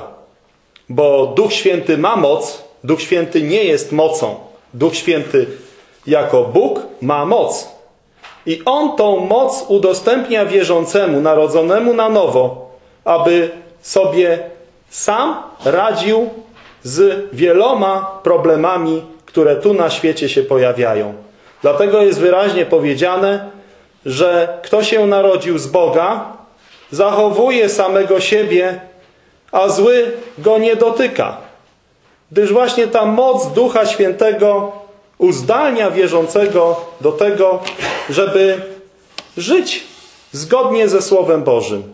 bo Duch Święty ma moc, Duch Święty nie jest mocą. Duch Święty jako Bóg ma moc. I On tą moc udostępnia wierzącemu, narodzonemu na nowo, aby sobie sam radził z wieloma problemami, które tu na świecie się pojawiają. Dlatego jest wyraźnie powiedziane, że kto się narodził z Boga, zachowuje samego siebie, a zły go nie dotyka. Gdyż właśnie ta moc Ducha Świętego uzdalnia wierzącego do tego, żeby żyć zgodnie ze Słowem Bożym.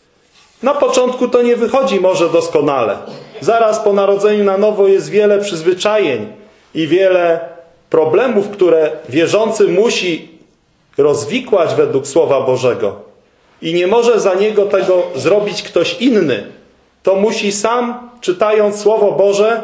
Na początku to nie wychodzi może doskonale. Zaraz po narodzeniu na nowo jest wiele przyzwyczajeń i wiele problemów, które wierzący musi rozwikłać według Słowa Bożego. I nie może za niego tego zrobić ktoś inny. To musi sam, czytając Słowo Boże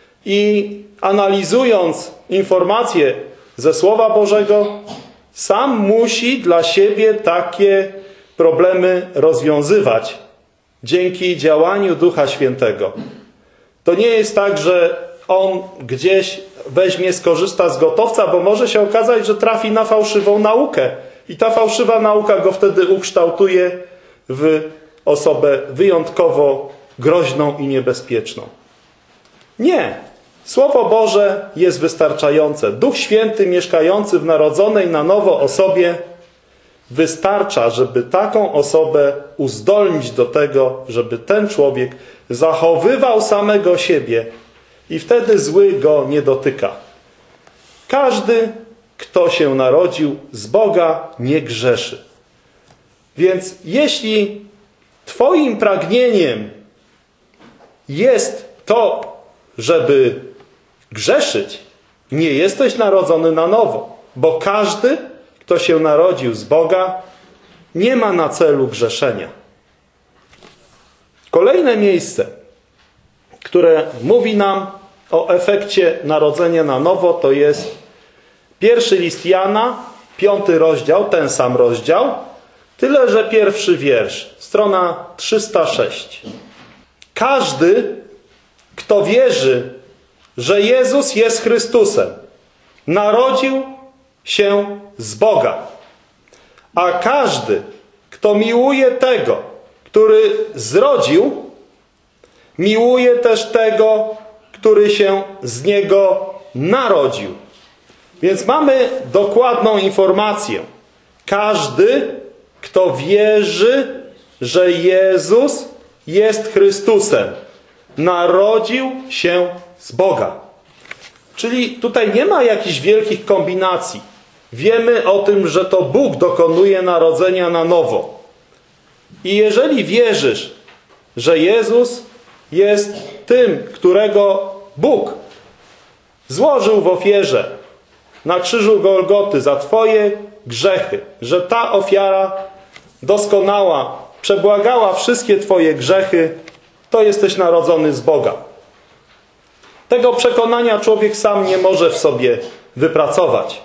i analizując informacje ze Słowa Bożego, sam musi dla siebie takie problemy rozwiązywać dzięki działaniu Ducha Świętego. To nie jest tak, że on gdzieś weźmie, skorzysta z gotowca, bo może się okazać, że trafi na fałszywą naukę. I ta fałszywa nauka go wtedy ukształtuje w osobę wyjątkowo groźną i niebezpieczną. Nie. Słowo Boże jest wystarczające. Duch Święty mieszkający w narodzonej na nowo osobie wystarcza, żeby taką osobę uzdolnić do tego, żeby ten człowiek zachowywał samego siebie i wtedy zły go nie dotyka. Każdy, kto się narodził z Boga, nie grzeszy. Więc jeśli twoim pragnieniem jest to, żeby grzeszyć, nie jesteś narodzony na nowo, bo każdy, kto się narodził z Boga, nie ma na celu grzeszenia. Kolejne miejsce, które mówi nam o efekcie narodzenia na nowo, to jest pierwszy list Jana, 5 rozdział, ten sam rozdział, tyle że pierwszy wiersz, strona 306. Każdy, kto wierzy, że Jezus jest Chrystusem, narodził się z Boga. A każdy, kto miłuje tego, który zrodził, miłuje też tego, który się z niego narodził. Więc mamy dokładną informację. Każdy, kto wierzy, że Jezus jest Chrystusem, narodził się z Boga. Czyli tutaj nie ma jakichś wielkich kombinacji. Wiemy o tym, że to Bóg dokonuje narodzenia na nowo. I jeżeli wierzysz, że Jezus jest tym, którego Bóg złożył w ofierze na krzyżu Golgoty za twoje grzechy, że ta ofiara doskonała przebłagała wszystkie twoje grzechy, to jesteś narodzony z Boga. Tego przekonania człowiek sam nie może w sobie wypracować.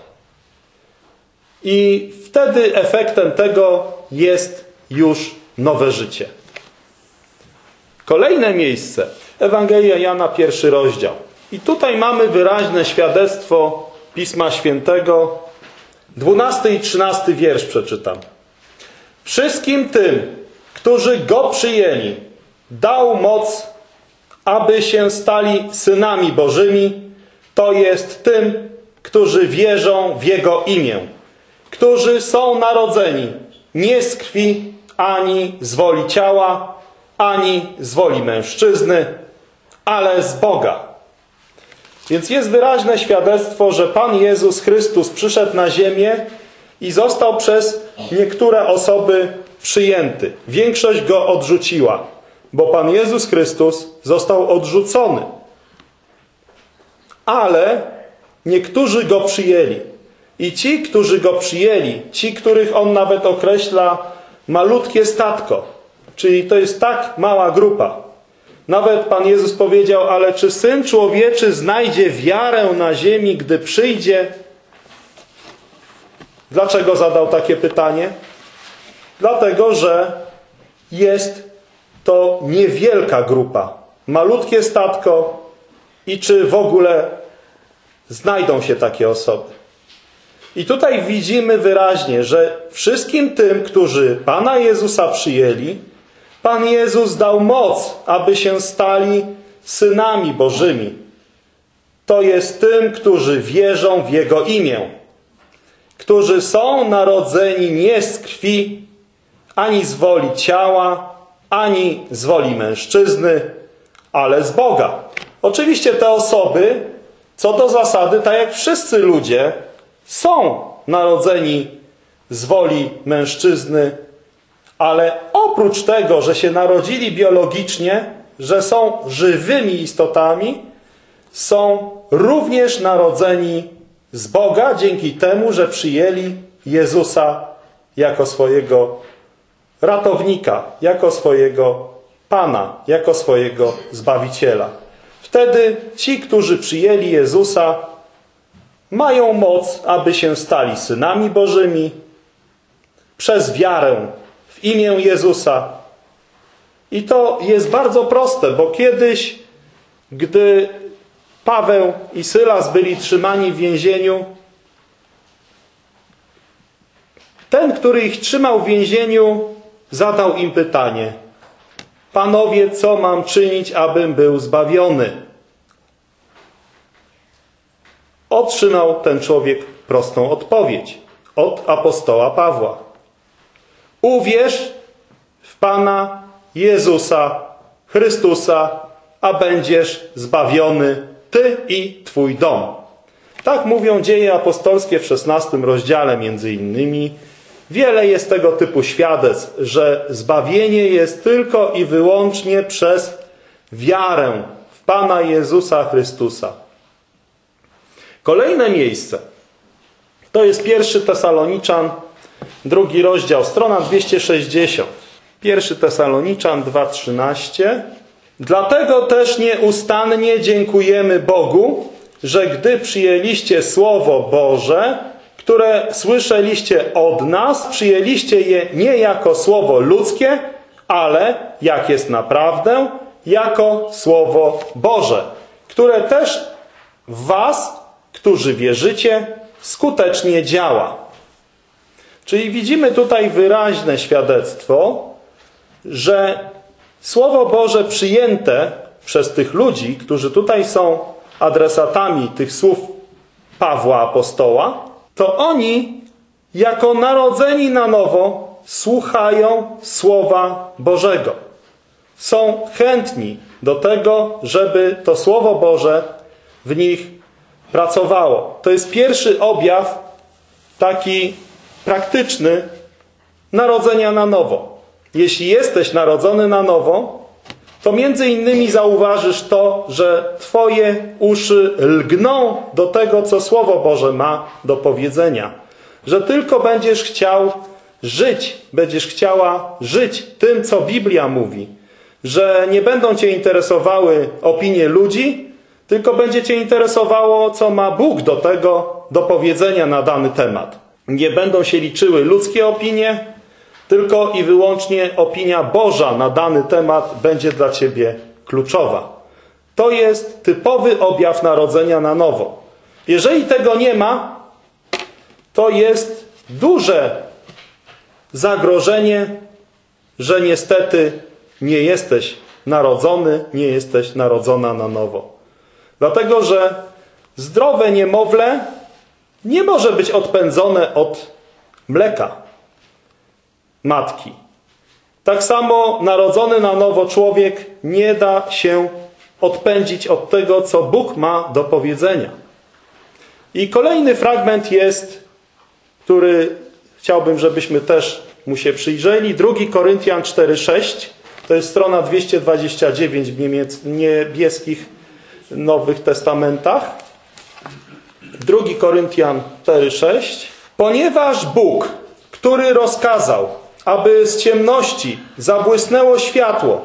I wtedy efektem tego jest już nowe życie. Kolejne miejsce. Ewangelia Jana, 1 rozdział. I tutaj mamy wyraźne świadectwo Pisma Świętego. 12 i 13 wiersz przeczytam. Wszystkim tym, którzy Go przyjęli, dał moc, aby się stali synami Bożymi, to jest tym, którzy wierzą w Jego imię, którzy są narodzeni nie z krwi, ani z woli ciała, ani z woli mężczyzny, ale z Boga. Więc jest wyraźne świadectwo, że Pan Jezus Chrystus przyszedł na ziemię i został przez niektóre osoby przyjęty. Większość Go odrzuciła, bo Pan Jezus Chrystus został odrzucony. Ale niektórzy Go przyjęli. I ci, którzy Go przyjęli, ci, których On nawet określa malutkie statko, czyli to jest tak mała grupa. Nawet Pan Jezus powiedział, ale czy Syn Człowieczy znajdzie wiarę na ziemi, gdy przyjdzie? Dlaczego zadał takie pytanie? Dlatego, że jest to niewielka grupa, malutkie statko i czy w ogóle znajdą się takie osoby. I tutaj widzimy wyraźnie, że wszystkim tym, którzy Pana Jezusa przyjęli, Pan Jezus dał moc, aby się stali synami Bożymi. To jest tym, którzy wierzą w Jego imię, którzy są narodzeni nie z krwi, ani z woli ciała, ani z woli mężczyzny, ale z Boga. Oczywiście te osoby, co do zasady, tak jak wszyscy ludzie, są narodzeni z woli mężczyzny, ale oprócz tego, że się narodzili biologicznie, że są żywymi istotami, są również narodzeni z Boga dzięki temu, że przyjęli Jezusa jako swojego ratownika, jako swojego Pana, jako swojego Zbawiciela. Wtedy ci, którzy przyjęli Jezusa, mają moc, aby się stali synami Bożymi przez wiarę w imię Jezusa. I to jest bardzo proste, bo kiedyś, gdy Paweł i Sylas byli trzymani w więzieniu, ten, który ich trzymał w więzieniu, zadał im pytanie: Panowie, co mam czynić, abym był zbawiony? Otrzymał ten człowiek prostą odpowiedź od apostoła Pawła. Uwierz w Pana Jezusa Chrystusa, a będziesz zbawiony ty i twój dom. Tak mówią Dzieje apostolskie w 16 rozdziale między innymi. Wiele jest tego typu świadectw, że zbawienie jest tylko i wyłącznie przez wiarę w Pana Jezusa Chrystusa. Kolejne miejsce to jest 1 Tesaloniczan, 2 rozdział, strona 260. 1 Tesaloniczan 2:13. Dlatego też nieustannie dziękujemy Bogu, że gdy przyjęliście Słowo Boże, które słyszeliście od nas, przyjęliście je nie jako słowo ludzkie, ale, jak jest naprawdę, jako Słowo Boże, które też w was, którzy wierzycie, skutecznie działa. Czyli widzimy tutaj wyraźne świadectwo, że Słowo Boże przyjęte przez tych ludzi, którzy tutaj są adresatami tych słów Pawła apostoła, to oni jako narodzeni na nowo słuchają Słowa Bożego. Są chętni do tego, żeby to Słowo Boże w nich pracowało. To jest pierwszy objaw taki praktyczny narodzenia na nowo. Jeśli jesteś narodzony na nowo, to między innymi zauważysz to, że twoje uszy lgną do tego, co Słowo Boże ma do powiedzenia. Że tylko będziesz chciał żyć, będziesz chciała żyć tym, co Biblia mówi. Że nie będą cię interesowały opinie ludzi, tylko będzie cię interesowało, co ma Bóg do tego do powiedzenia na dany temat. Nie będą się liczyły ludzkie opinie, tylko i wyłącznie opinia Boża na dany temat będzie dla ciebie kluczowa. To jest typowy objaw narodzenia na nowo. Jeżeli tego nie ma, to jest duże zagrożenie, że niestety nie jesteś narodzony, nie jesteś narodzona na nowo. Dlatego, że zdrowe niemowlę nie może być odpędzone od mleka matki. Tak samo narodzony na nowo człowiek nie da się odpędzić od tego, co Bóg ma do powiedzenia. I kolejny fragment jest, który chciałbym, żebyśmy też mu się przyjrzeli. 2 Koryntian 4,6. To jest strona 229 w niebieskich Nowych Testamentach. 2 Koryntian 4,6. Ponieważ Bóg, który rozkazał, aby z ciemności zabłysnęło światło,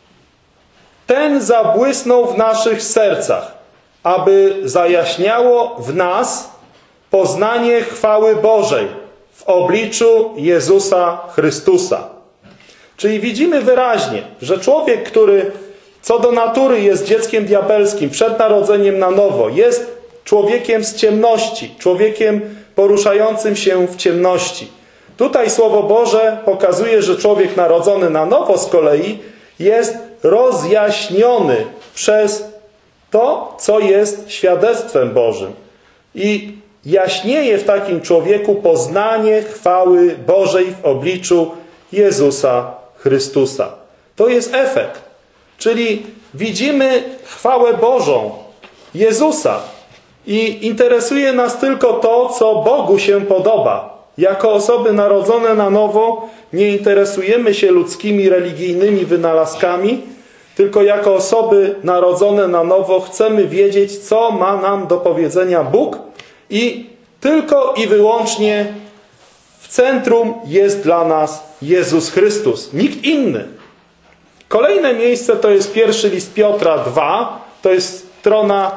ten zabłysnął w naszych sercach, aby zajaśniało w nas poznanie chwały Bożej w obliczu Jezusa Chrystusa. Czyli widzimy wyraźnie, że człowiek, który co do natury jest dzieckiem diabelskim przed narodzeniem na nowo, jest człowiekiem z ciemności, człowiekiem poruszającym się w ciemności. Tutaj Słowo Boże pokazuje, że człowiek narodzony na nowo z kolei jest rozjaśniony przez to, co jest świadectwem Bożym. I jaśnieje w takim człowieku poznanie chwały Bożej w obliczu Jezusa Chrystusa. To jest efekt. Czyli widzimy chwałę Bożą Jezusa i interesuje nas tylko to, co Bogu się podoba. Jako osoby narodzone na nowo nie interesujemy się ludzkimi, religijnymi wynalazkami, tylko jako osoby narodzone na nowo chcemy wiedzieć, co ma nam do powiedzenia Bóg i tylko i wyłącznie w centrum jest dla nas Jezus Chrystus, nikt inny. Kolejne miejsce to jest pierwszy list Piotra 2, to jest strona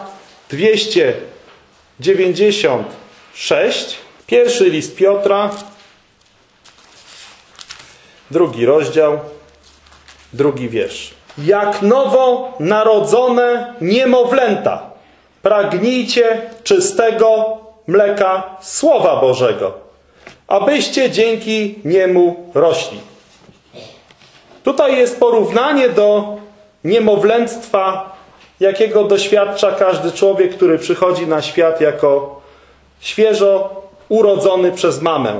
296. Pierwszy list Piotra, 2 rozdział, 2 wiersz. Jak nowo narodzone niemowlęta, pragnijcie czystego mleka Słowa Bożego, abyście dzięki niemu rośli. Tutaj jest porównanie do niemowlęctwa, jakiego doświadcza każdy człowiek, który przychodzi na świat jako świeżo urodzony przez mamę.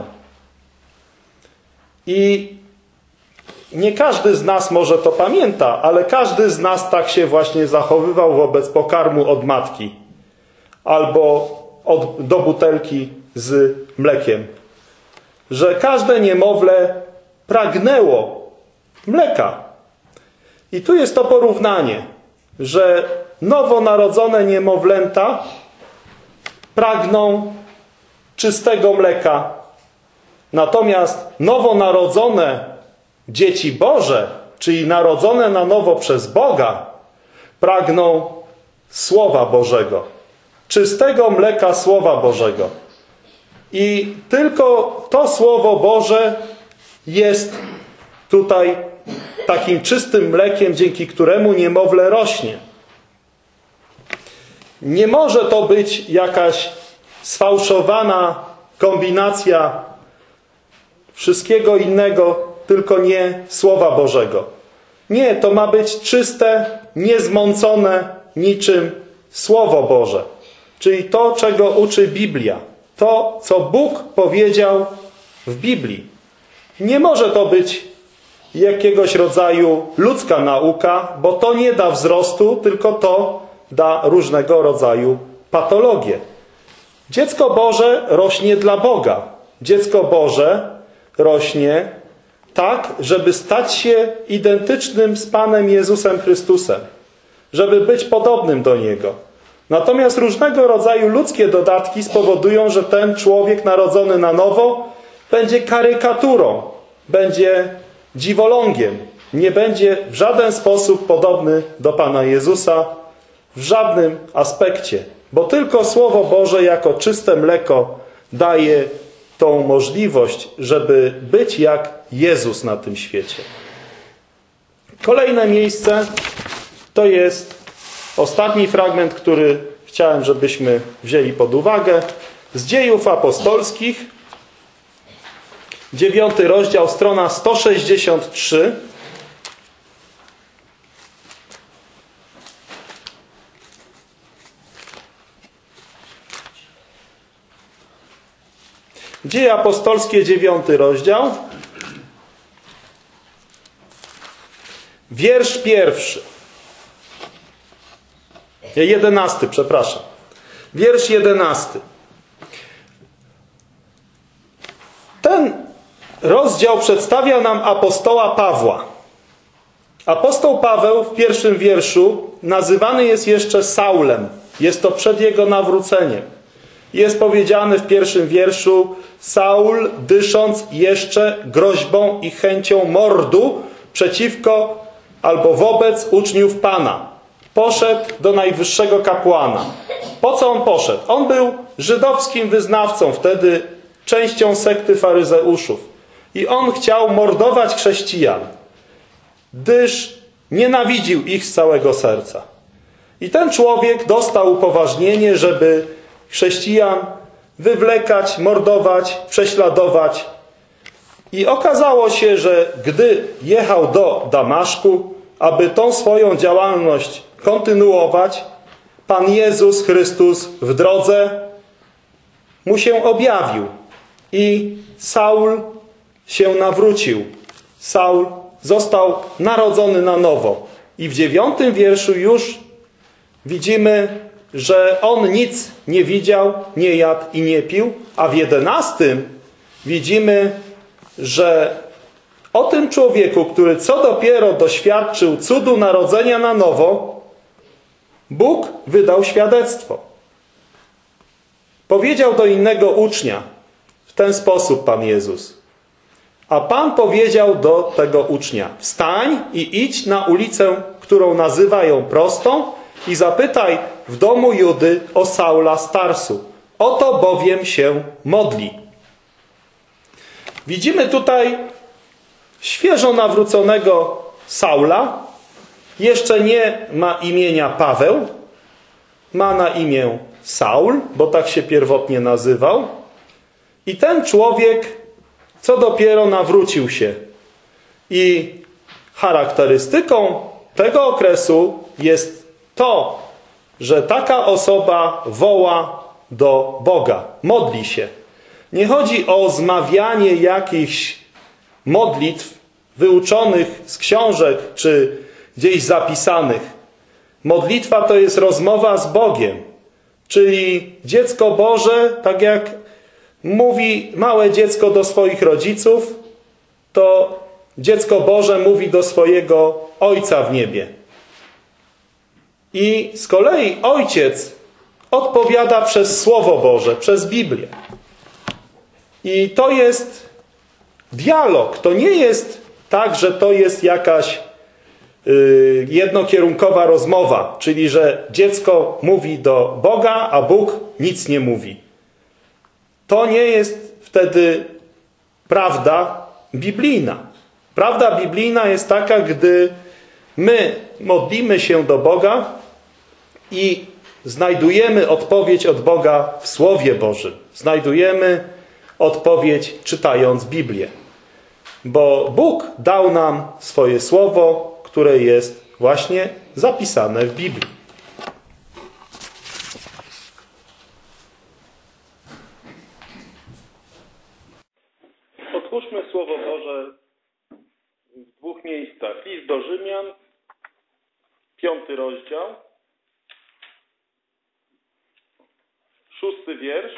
I nie każdy z nas może to pamięta, ale każdy z nas tak się właśnie zachowywał wobec pokarmu od matki albo do butelki z mlekiem. Że każde niemowlę pragnęło mleka. I tu jest to porównanie, że nowonarodzone niemowlęta pragną czystego mleka. Natomiast nowonarodzone dzieci Boże, czyli narodzone na nowo przez Boga, pragną Słowa Bożego. Czystego mleka Słowa Bożego. I tylko to Słowo Boże jest tutaj takim czystym mlekiem, dzięki któremu niemowlę rośnie. Nie może to być jakaś sfałszowana kombinacja wszystkiego innego, tylko nie Słowa Bożego. Nie, to ma być czyste, niezmącone niczym Słowo Boże. Czyli to, czego uczy Biblia. To, co Bóg powiedział w Biblii. Nie może to być jakiegoś rodzaju ludzka nauka, bo to nie da wzrostu, tylko to da różnego rodzaju patologie. Dziecko Boże rośnie dla Boga. Dziecko Boże rośnie tak, żeby stać się identycznym z Panem Jezusem Chrystusem. Żeby być podobnym do Niego. Natomiast różnego rodzaju ludzkie dodatki spowodują, że ten człowiek narodzony na nowo będzie karykaturą, będzie dziwolągiem, nie będzie w żaden sposób podobny do Pana Jezusa w żadnym aspekcie, bo tylko Słowo Boże jako czyste mleko daje tą możliwość, żeby być jak Jezus na tym świecie. Kolejne miejsce to jest ostatni fragment, który chciałem, żebyśmy wzięli pod uwagę. Z Dziejów Apostolskich, 9 rozdział, strona 163. Dzieje Apostolskie, 9 rozdział. Wiersz 11, przepraszam. Wiersz 11. Ten rozdział przedstawia nam apostoła Pawła. Apostoł Paweł w pierwszym wierszu nazywany jest jeszcze Saulem. Jest to przed jego nawróceniem. Jest powiedziane w pierwszym wierszu: Saul, dysząc jeszcze groźbą i chęcią mordu przeciwko albo wobec uczniów Pana, poszedł do najwyższego kapłana. Po co on poszedł? On był żydowskim wyznawcą, wtedy częścią sekty faryzeuszów. I on chciał mordować chrześcijan, gdyż nienawidził ich z całego serca. I ten człowiek dostał upoważnienie, żeby chrześcijan wywlekać, mordować, prześladować. I okazało się, że gdy jechał do Damaszku, aby tą swoją działalność kontynuować, Pan Jezus Chrystus w drodze mu się objawił. I Saul się nawrócił. Saul został narodzony na nowo. I w 9 wierszu już widzimy, że on nic nie widział, nie jadł i nie pił, a w 11 widzimy, że o tym człowieku, który co dopiero doświadczył cudu narodzenia na nowo, Bóg wydał świadectwo. Powiedział do innego ucznia w ten sposób Pan Jezus. A Pan powiedział do tego ucznia: wstań i idź na ulicę, którą nazywają Prostą, i zapytaj w domu Judy o Saula z Tarsu. Oto bowiem się modli. Widzimy tutaj świeżo nawróconego Saula. Jeszcze nie ma imienia Paweł. Ma na imię Saul, bo tak się pierwotnie nazywał. I ten człowiek co dopiero nawrócił się. I charakterystyką tego okresu jest to, że taka osoba woła do Boga, modli się. Nie chodzi o zmawianie jakichś modlitw wyuczonych z książek czy gdzieś zapisanych. Modlitwa to jest rozmowa z Bogiem. Czyli dziecko Boże, tak jak mówi małe dziecko do swoich rodziców, to dziecko Boże mówi do swojego Ojca w niebie. I z kolei Ojciec odpowiada przez Słowo Boże, przez Biblię. I to jest dialog. To nie jest tak, że to jest jakaś jednokierunkowa rozmowa, czyli że dziecko mówi do Boga, a Bóg nic nie mówi. To nie jest wtedy prawda biblijna. Prawda biblijna jest taka, gdy my modlimy się do Boga i znajdujemy odpowiedź od Boga w Słowie Bożym. Znajdujemy odpowiedź czytając Biblię. Bo Bóg dał nam swoje słowo, które jest właśnie zapisane w Biblii. Otwórzmy Słowo Boże w dwóch miejscach. List do Rzymian, 5 rozdział, 6 wiersz.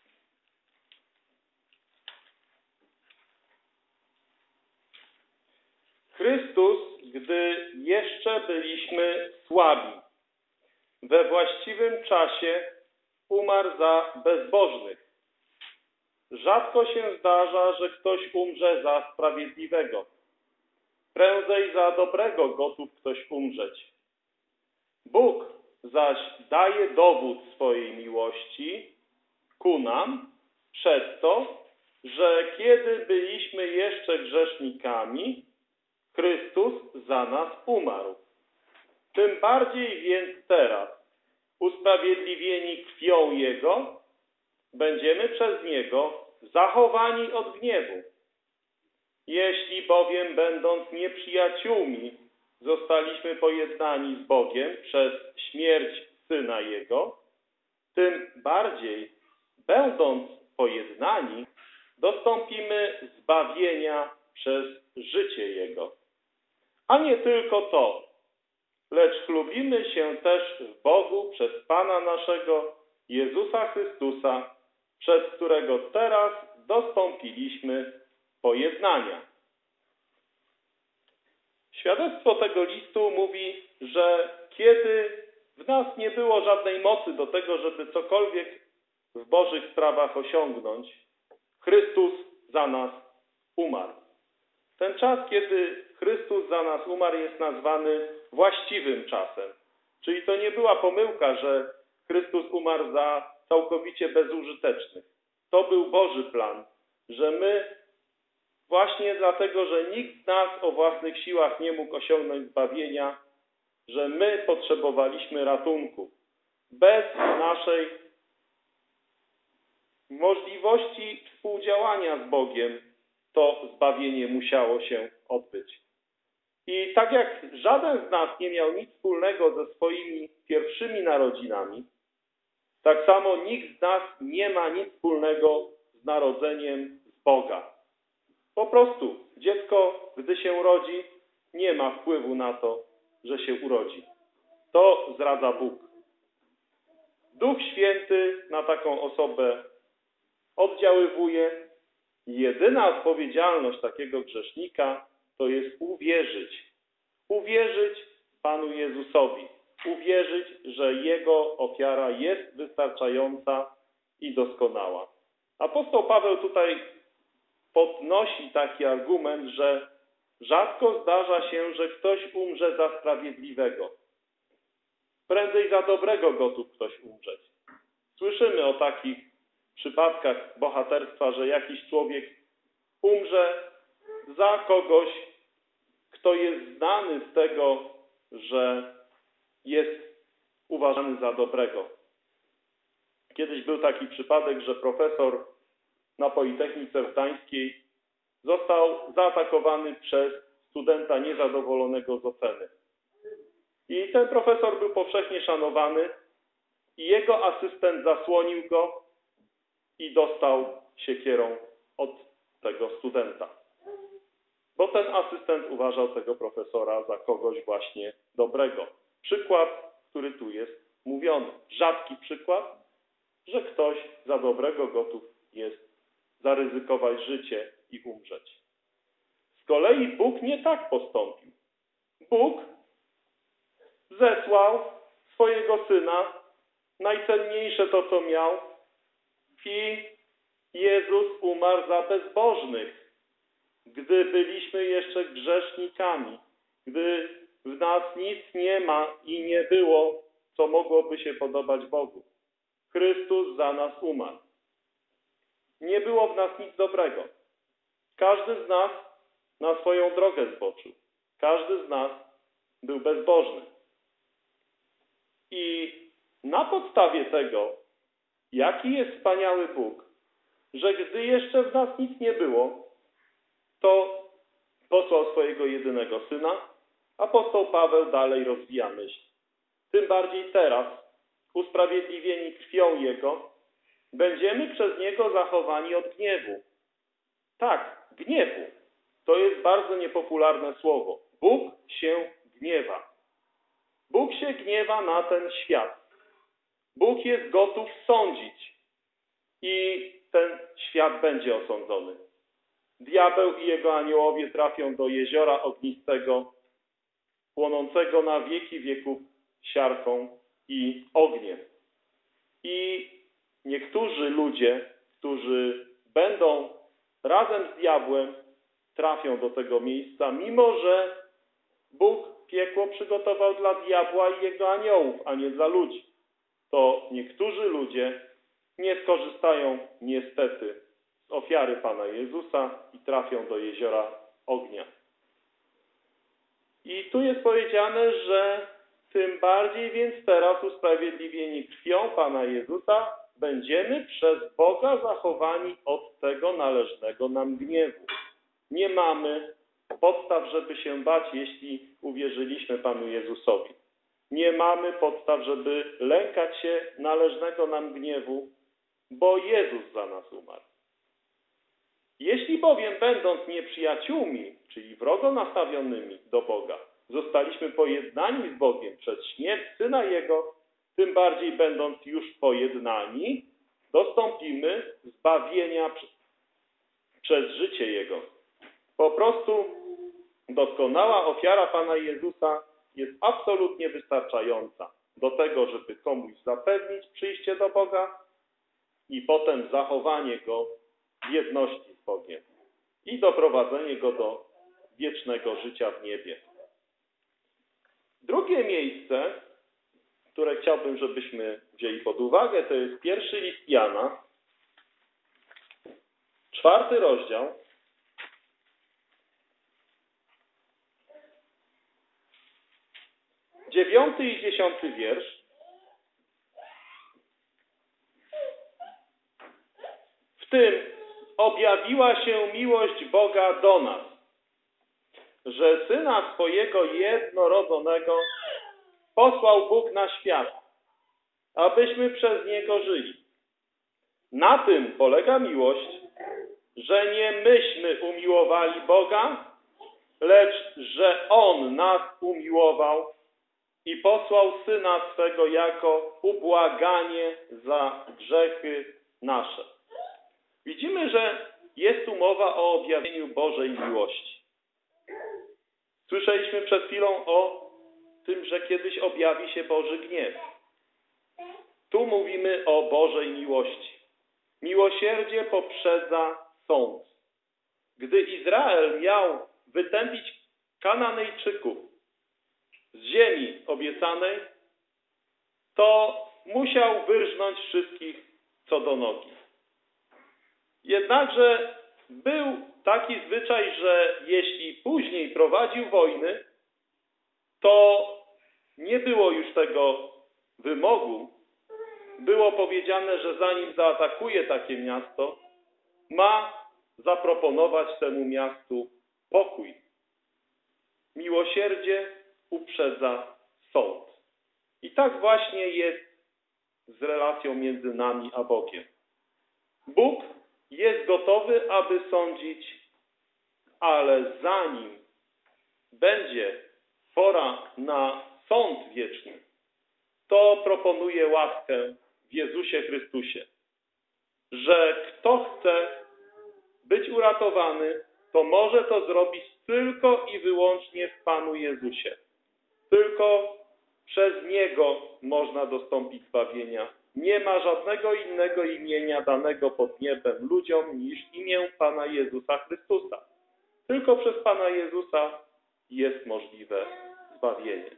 Chrystus, gdy jeszcze byliśmy słabi, we właściwym czasie umarł za bezbożnych. Rzadko się zdarza, że ktoś umrze za sprawiedliwego. Prędzej za dobrego gotów ktoś umrzeć. Bóg zaś daje dowód swojej miłości ku nam przez to, że kiedy byliśmy jeszcze grzesznikami, Chrystus za nas umarł. Tym bardziej więc teraz, usprawiedliwieni krwią Jego, będziemy przez Niego zachowani od gniewu. Jeśli bowiem, będąc nieprzyjaciółmi, zostaliśmy pojednani z Bogiem przez śmierć Syna Jego, tym bardziej, będąc pojednani, dostąpimy zbawienia przez życie Jego. A nie tylko to, lecz chlubimy się też w Bogu przez Pana naszego Jezusa Chrystusa, przez którego teraz dostąpiliśmy pojednania. Świadectwo tego listu mówi, że kiedy w nas nie było żadnej mocy do tego, żeby cokolwiek w Bożych sprawach osiągnąć, Chrystus za nas umarł. Ten czas, kiedy Chrystus za nas umarł, jest nazwany właściwym czasem. Czyli to nie była pomyłka, że Chrystus umarł za całkowicie bezużytecznych. To był Boży plan, że my właśnie dlatego, że nikt z nas o własnych siłach nie mógł osiągnąć zbawienia, że my potrzebowaliśmy ratunku. Bez naszej możliwości współdziałania z Bogiem to zbawienie musiało się odbyć. I tak jak żaden z nas nie miał nic wspólnego ze swoimi pierwszymi narodzinami, tak samo nikt z nas nie ma nic wspólnego z narodzeniem z Boga. Po prostu dziecko, gdy się rodzi, nie ma wpływu na to, że się urodzi. To zdradza Bóg. Duch Święty na taką osobę oddziaływuje. Jedyna odpowiedzialność takiego grzesznika to jest uwierzyć. Uwierzyć Panu Jezusowi. Uwierzyć, że Jego ofiara jest wystarczająca i doskonała. Apostoł Paweł tutaj podnosi taki argument, że rzadko zdarza się, że ktoś umrze za sprawiedliwego. Prędzej za dobrego gotów ktoś umrzeć. Słyszymy o takich przypadkach bohaterstwa, że jakiś człowiek umrze za kogoś, kto jest znany z tego, że jest uważany za dobrego. Kiedyś był taki przypadek, że profesor na Politechnice Gdańskiej został zaatakowany przez studenta niezadowolonego z oceny. I ten profesor był powszechnie szanowany i jego asystent zasłonił go i dostał siekierą od tego studenta. Bo ten asystent uważał tego profesora za kogoś właśnie dobrego. Przykład, który tu jest mówiony. Rzadki przykład, że ktoś za dobrego gotów jest zaryzykować życie i umrzeć. Z kolei Bóg nie tak postąpił. Bóg zesłał swojego Syna, najcenniejsze to, co miał, i Jezus umarł za bezbożnych, gdy byliśmy jeszcze grzesznikami, gdy w nas nic nie ma i nie było, co mogłoby się podobać Bogu. Chrystus za nas umarł. Nie było w nas nic dobrego. Każdy z nas na swoją drogę zboczył. Każdy z nas był bezbożny. I na podstawie tego, jaki jest wspaniały Bóg, że gdy jeszcze w nas nic nie było, to posłał swojego jedynego Syna, apostoł Paweł dalej rozwija myśl. Tym bardziej teraz, usprawiedliwieni krwią Jego, będziemy przez Niego zachowani od gniewu. Tak, gniewu. To jest bardzo niepopularne słowo. Bóg się gniewa. Bóg się gniewa na ten świat. Bóg jest gotów sądzić i ten świat będzie osądzony. Diabeł i jego aniołowie trafią do jeziora ognistego, płonącego na wieki wieków siarką i ogniem. I niektórzy ludzie, którzy będą razem z diabłem, trafią do tego miejsca, mimo że Bóg piekło przygotował dla diabła i jego aniołów, a nie dla ludzi. To niektórzy ludzie nie skorzystają niestety z ofiary Pana Jezusa i trafią do jeziora ognia. I tu jest powiedziane, że tym bardziej więc teraz usprawiedliwieni krwią Pana Jezusa będziemy przez Boga zachowani od tego należnego nam gniewu. Nie mamy podstaw, żeby się bać, jeśli uwierzyliśmy Panu Jezusowi. Nie mamy podstaw, żeby lękać się należnego nam gniewu, bo Jezus za nas umarł. Jeśli bowiem będąc nieprzyjaciółmi, czyli wrogo nastawionymi do Boga, zostaliśmy pojednani z Bogiem przez śmierć Syna Jego, tym bardziej będąc już pojednani, dostąpimy zbawienia przez życie Jego. Po prostu doskonała ofiara Pana Jezusa jest absolutnie wystarczająca do tego, żeby komuś zapewnić przyjście do Boga i potem zachowanie Go w jedności z Bogiem i doprowadzenie Go do wiecznego życia w niebie. Drugie miejsce, które chciałbym, żebyśmy wzięli pod uwagę, to jest 1 list Jana, 4 rozdział, 9 i 10 wiersz. W tym objawiła się miłość Boga do nas, że Syna swojego jednorodzonego posłał Bóg na świat, abyśmy przez Niego żyli. Na tym polega miłość, że nie myśmy umiłowali Boga, lecz że On nas umiłował i posłał Syna swego jako ubłaganie za grzechy nasze. Widzimy, że jest tu mowa o objawieniu Bożej miłości. Słyszeliśmy przed chwilą o tym, że kiedyś objawi się Boży gniew. Tu mówimy o Bożej miłości. Miłosierdzie poprzedza sąd. Gdy Izrael miał wytępić Kananejczyków z ziemi obiecanej, to musiał wyrżnąć wszystkich co do nogi. Jednakże był taki zwyczaj, że jeśli później prowadził wojny, to nie było już tego wymogu. Było powiedziane, że zanim zaatakuje takie miasto, ma zaproponować temu miastu pokój. Miłosierdzie uprzedza sąd. I tak właśnie jest z relacją między nami a Bogiem. Bóg jest gotowy, aby sądzić, ale zanim będzie pora na sąd wieczny, to proponuje łaskę w Jezusie Chrystusie, że kto chce być uratowany, to może to zrobić tylko i wyłącznie w Panu Jezusie. Tylko przez Niego można dostąpić zbawienia. Nie ma żadnego innego imienia danego pod niebem ludziom niż imię Pana Jezusa Chrystusa. Tylko przez Pana Jezusa jest możliwe zbawienie.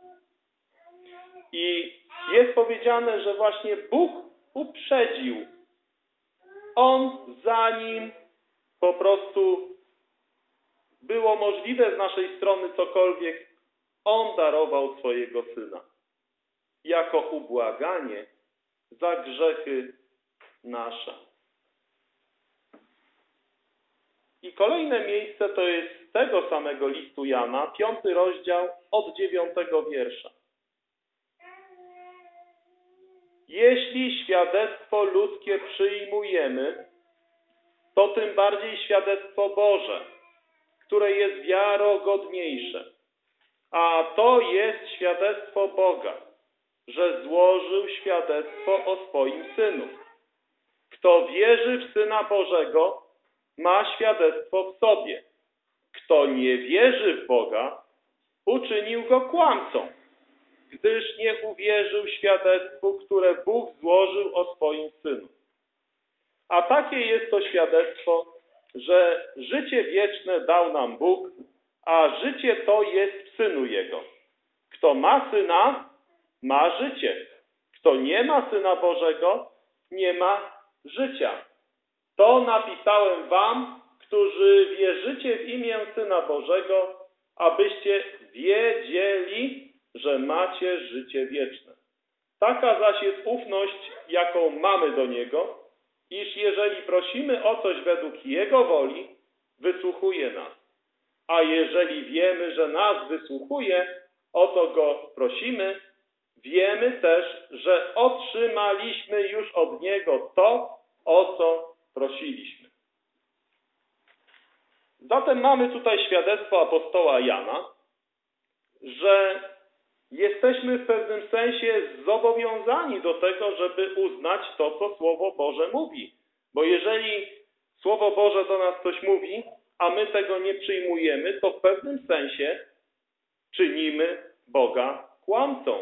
I jest powiedziane, że właśnie Bóg uprzedził. On, zanim po prostu było możliwe z naszej strony cokolwiek, On darował swojego Syna jako ubłaganie za grzechy nasze. I kolejne miejsce to jest z tego samego listu Jana, 5 rozdział od 9 wiersza. Jeśli świadectwo ludzkie przyjmujemy, to tym bardziej świadectwo Boże, które jest wiarogodniejsze. A to jest świadectwo Boga, że złożył świadectwo o swoim Synu. Kto wierzy w Syna Bożego, ma świadectwo w sobie. Kto nie wierzy w Boga, uczynił go kłamcą, gdyż nie uwierzył świadectwu, które Bóg złożył o swoim Synu. A takie jest to świadectwo, że życie wieczne dał nam Bóg, a życie to jest w Synu Jego. Kto ma Syna, ma życie. Kto nie ma Syna Bożego, nie ma życia. To napisałem wam, którzy wierzycie w imię Syna Bożego, abyście wiedzieli, że macie życie wieczne. Taka zaś jest ufność, jaką mamy do Niego, iż jeżeli prosimy o coś według Jego woli, wysłuchuje nas. A jeżeli wiemy, że nas wysłuchuje, o to Go prosimy, wiemy też, że otrzymaliśmy już od Niego to, o co prosiliśmy. Zatem mamy tutaj świadectwo apostoła Jana, że jesteśmy w pewnym sensie zobowiązani do tego, żeby uznać to, co Słowo Boże mówi. Bo jeżeli Słowo Boże do nas coś mówi, a my tego nie przyjmujemy, to w pewnym sensie czynimy Boga kłamcą.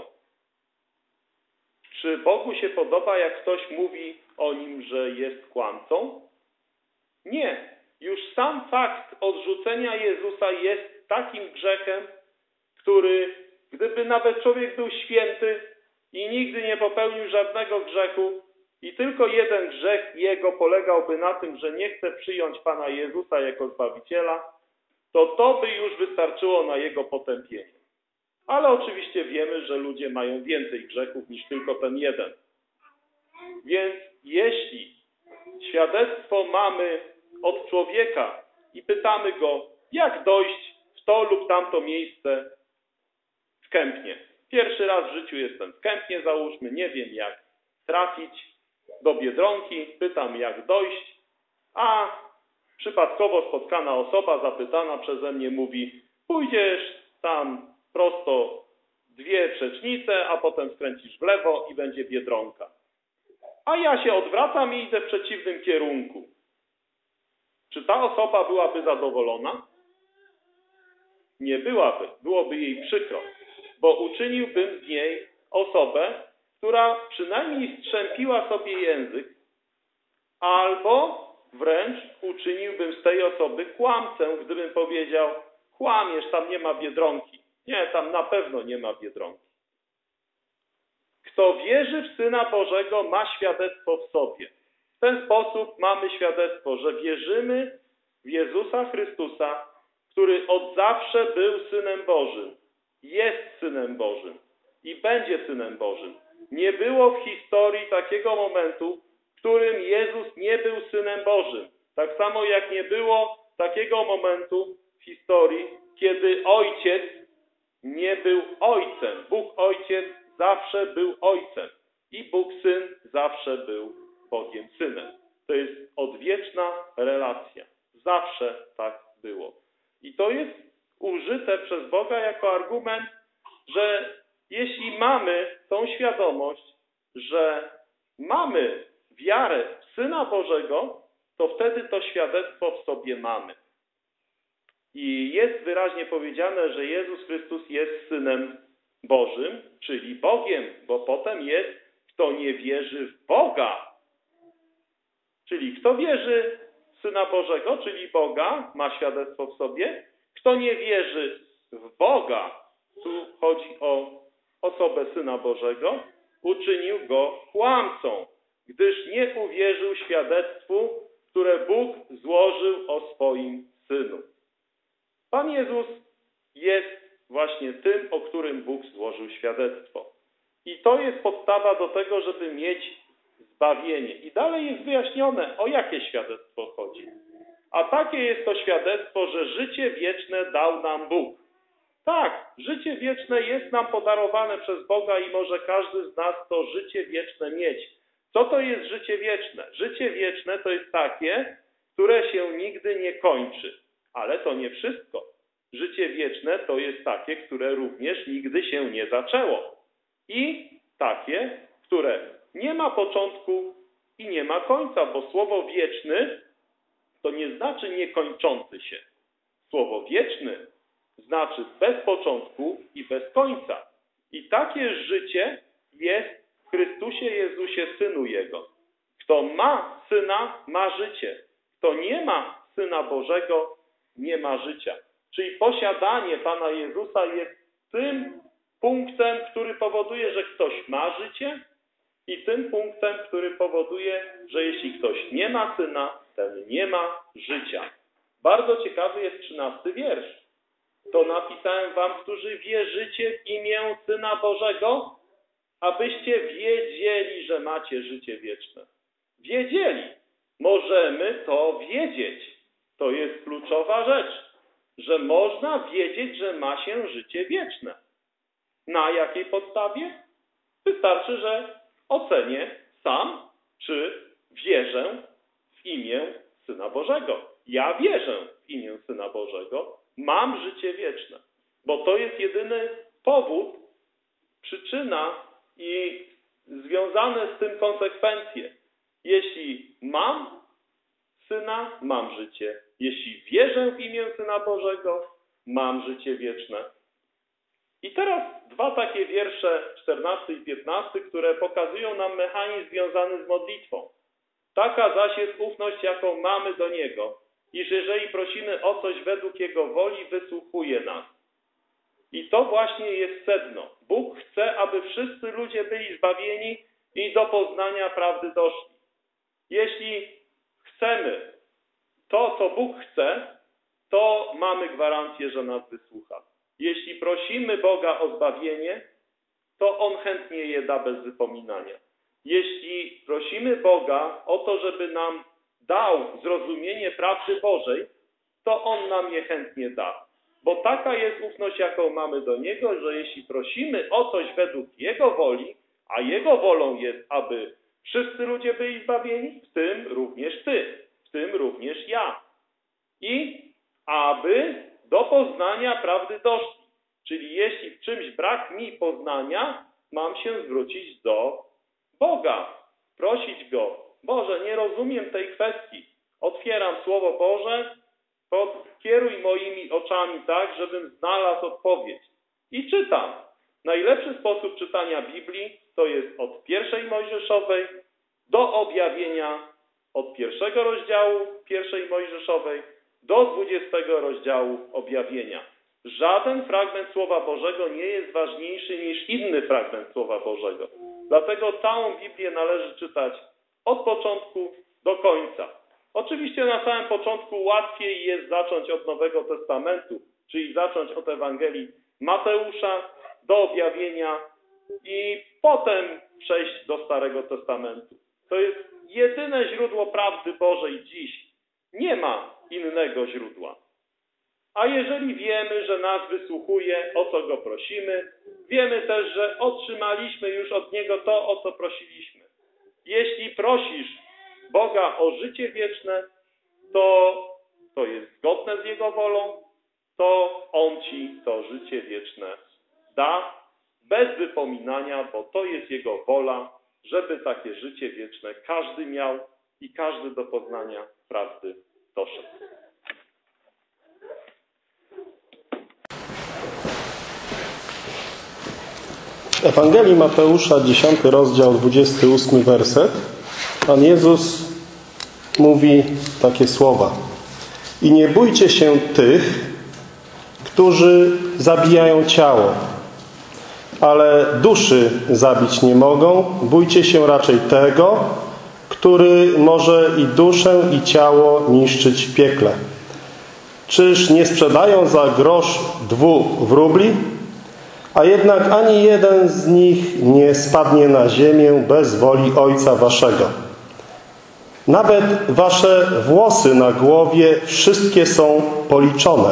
Czy Bogu się podoba, jak ktoś mówi o Nim, że jest kłamcą? Nie. Już sam fakt odrzucenia Jezusa jest takim grzechem, który, gdyby nawet człowiek był święty i nigdy nie popełnił żadnego grzechu i tylko jeden grzech jego polegałby na tym, że nie chce przyjąć Pana Jezusa jako Zbawiciela, to by już wystarczyło na jego potępienie. Ale oczywiście wiemy, że ludzie mają więcej grzechów niż tylko ten jeden. Więc jeśli świadectwo mamy od człowieka i pytamy go, jak dojść w to lub tamto miejsce w Kępnie. Pierwszy raz w życiu jestem w Kępnie, załóżmy, nie wiem jak trafić do Biedronki, pytam jak dojść, a przypadkowo spotkana osoba zapytana przeze mnie mówi, pójdziesz tam prosto 2 przecznice, a potem skręcisz w lewo i będzie Biedronka. A ja się odwracam i idę w przeciwnym kierunku. Czy ta osoba byłaby zadowolona? Nie byłaby. Byłoby jej przykro, bo uczyniłbym z niej osobę, która przynajmniej strzępiła sobie język, albo wręcz uczyniłbym z tej osoby kłamcę, gdybym powiedział, kłamiesz, tam nie ma Biedronki. Nie, tam na pewno nie ma Biedronki. Kto wierzy w Syna Bożego, ma świadectwo w sobie. W ten sposób mamy świadectwo, że wierzymy w Jezusa Chrystusa, który od zawsze był Synem Bożym, jest Synem Bożym i będzie Synem Bożym. Nie było w historii takiego momentu, w którym Jezus nie był Synem Bożym. Tak samo jak nie było takiego momentu w historii, kiedy Ojciec nie był Ojcem. Bóg Ojciec zawsze był Ojcem i Bóg Syn zawsze był Bogiem Synem. To jest odwieczna relacja. Zawsze tak było. I to jest użyte przez Boga jako argument, że jeśli mamy tą świadomość, że mamy wiarę w Syna Bożego, to wtedy to świadectwo w sobie mamy. I jest wyraźnie powiedziane, że Jezus Chrystus jest Synem Bożym, czyli Bogiem, bo potem jest, kto nie wierzy w Boga. Czyli kto wierzy w Syna Bożego, czyli Boga, ma świadectwo w sobie. Kto nie wierzy w Boga, tu chodzi o osobę Syna Bożego, uczynił go kłamcą, gdyż nie uwierzył świadectwu, które Bóg złożył o swoim Synu. Pan Jezus jest właśnie tym, o którym Bóg złożył świadectwo. I to jest podstawa do tego, żeby mieć zbawienie. I dalej jest wyjaśnione, o jakie świadectwo chodzi. A takie jest to świadectwo, że życie wieczne dał nam Bóg. Tak, życie wieczne jest nam podarowane przez Boga i może każdy z nas to życie wieczne mieć. Co to jest życie wieczne? Życie wieczne to jest takie, które się nigdy nie kończy. Ale to nie wszystko. Życie wieczne to jest takie, które również nigdy się nie zaczęło. I takie, które nie ma początku i nie ma końca, bo słowo wieczny to nie znaczy niekończący się. Słowo wieczny znaczy bez początku i bez końca. I takie życie jest w Chrystusie Jezusie, Synu Jego. Kto ma Syna, ma życie. Kto nie ma Syna Bożego, nie ma życia. Czyli posiadanie Pana Jezusa jest tym punktem, który powoduje, że ktoś ma życie i tym punktem, który powoduje, że jeśli ktoś nie ma Syna, ten nie ma życia. Bardzo ciekawy jest 13 wiersz. To napisałem wam, którzy wierzycie w imię Syna Bożego, abyście wiedzieli, że macie życie wieczne. Wiedzieli. Możemy to wiedzieć. To jest kluczowa rzecz, że można wiedzieć, że ma się życie wieczne. Na jakiej podstawie? Wystarczy, że ocenię sam, czy wierzę w imię Syna Bożego. Ja wierzę w imię Syna Bożego, mam życie wieczne. Bo to jest jedyny powód, przyczyna i związane z tym konsekwencje. Jeśli mam Syna, mam życie. Jeśli wierzę w imię Syna Bożego, mam życie wieczne. I teraz dwa takie wiersze, 14 i 15, które pokazują nam mechanizm związany z modlitwą. Taka zaś jest ufność, jaką mamy do Niego, iż jeżeli prosimy o coś według Jego woli, wysłuchuje nas. I to właśnie jest sedno. Bóg chce, aby wszyscy ludzie byli zbawieni i do poznania prawdy doszli. Jeśli chcemy to, co Bóg chce, to mamy gwarancję, że nas wysłucha. Jeśli prosimy Boga o zbawienie, to On chętnie je da bez wypominania. Jeśli prosimy Boga o to, żeby nam dał zrozumienie prawdy Bożej, to On nam je chętnie da. Bo taka jest ufność, jaką mamy do Niego, że jeśli prosimy o coś według Jego woli, a Jego wolą jest, aby wszyscy ludzie byli zbawieni, w tym również ty, w tym również ja. I aby do poznania prawdy doszli. Czyli jeśli w czymś brak mi poznania, mam się zwrócić do Boga, prosić Go. Boże, nie rozumiem tej kwestii. Otwieram Słowo Boże, kieruj moimi oczami tak, żebym znalazł odpowiedź. I czytam. Najlepszy sposób czytania Biblii to jest od 1 Mojżeszowej do objawienia, od 1 rozdziału 1 Mojżeszowej do 20 rozdziału objawienia. Żaden fragment Słowa Bożego nie jest ważniejszy niż inny fragment Słowa Bożego. Dlatego całą Biblię należy czytać od początku do końca. Oczywiście na samym początku łatwiej jest zacząć od Nowego Testamentu, czyli zacząć od Ewangelii Mateusza do objawienia i potem przejść do Starego Testamentu. To jest jedyne źródło prawdy Bożej dziś. Nie ma innego źródła. A jeżeli wiemy, że nas wysłuchuje, o co Go prosimy, wiemy też, że otrzymaliśmy już od Niego to, o co prosiliśmy. Jeśli prosisz Boga o życie wieczne, to jest zgodne z Jego wolą, to On Ci to życie wieczne da bez wypominania, bo to jest Jego wola, żeby takie życie wieczne każdy miał i każdy do poznania prawdy doszedł. W Ewangelii Mateusza, 10 rozdział, 28 werset, Pan Jezus mówi takie słowa. I nie bójcie się tych, którzy zabijają ciało, ale duszy zabić nie mogą. Bójcie się raczej tego, który może i duszę, i ciało niszczyć w piekle. Czyż nie sprzedają za grosz 2 wróbli? A jednak ani jeden z nich nie spadnie na ziemię bez woli Ojca waszego. Nawet wasze włosy na głowie wszystkie są policzone.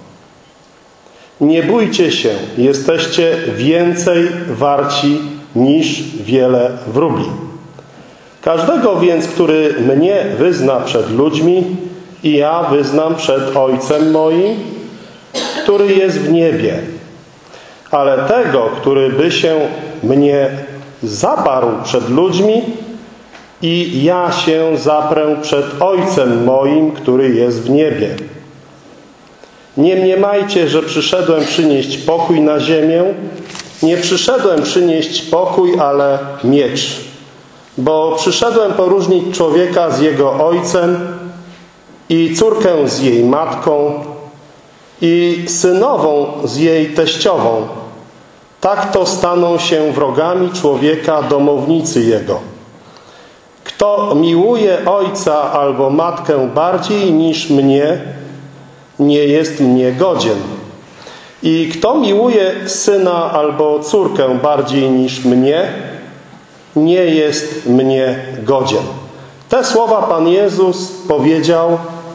Nie bójcie się, jesteście więcej warci niż wiele wróbli. Każdego więc, który mnie wyzna przed ludźmi, i ja wyznam przed Ojcem moim, który jest w niebie. Ale tego, który by się mnie zaparł przed ludźmi, i ja się zaprę przed Ojcem moim, który jest w niebie. Nie mniemajcie, że przyszedłem przynieść pokój na ziemię. Nie przyszedłem przynieść pokój, ale miecz. Bo przyszedłem poróżnić człowieka z jego ojcem i córkę z jej matką i synową z jej teściową. Tak to staną się wrogami człowieka domownicy jego. Kto miłuje ojca albo matkę bardziej niż mnie, nie jest mnie godzien. I kto miłuje syna albo córkę bardziej niż mnie, nie jest mnie godzien. Te słowa Pan Jezus powiedział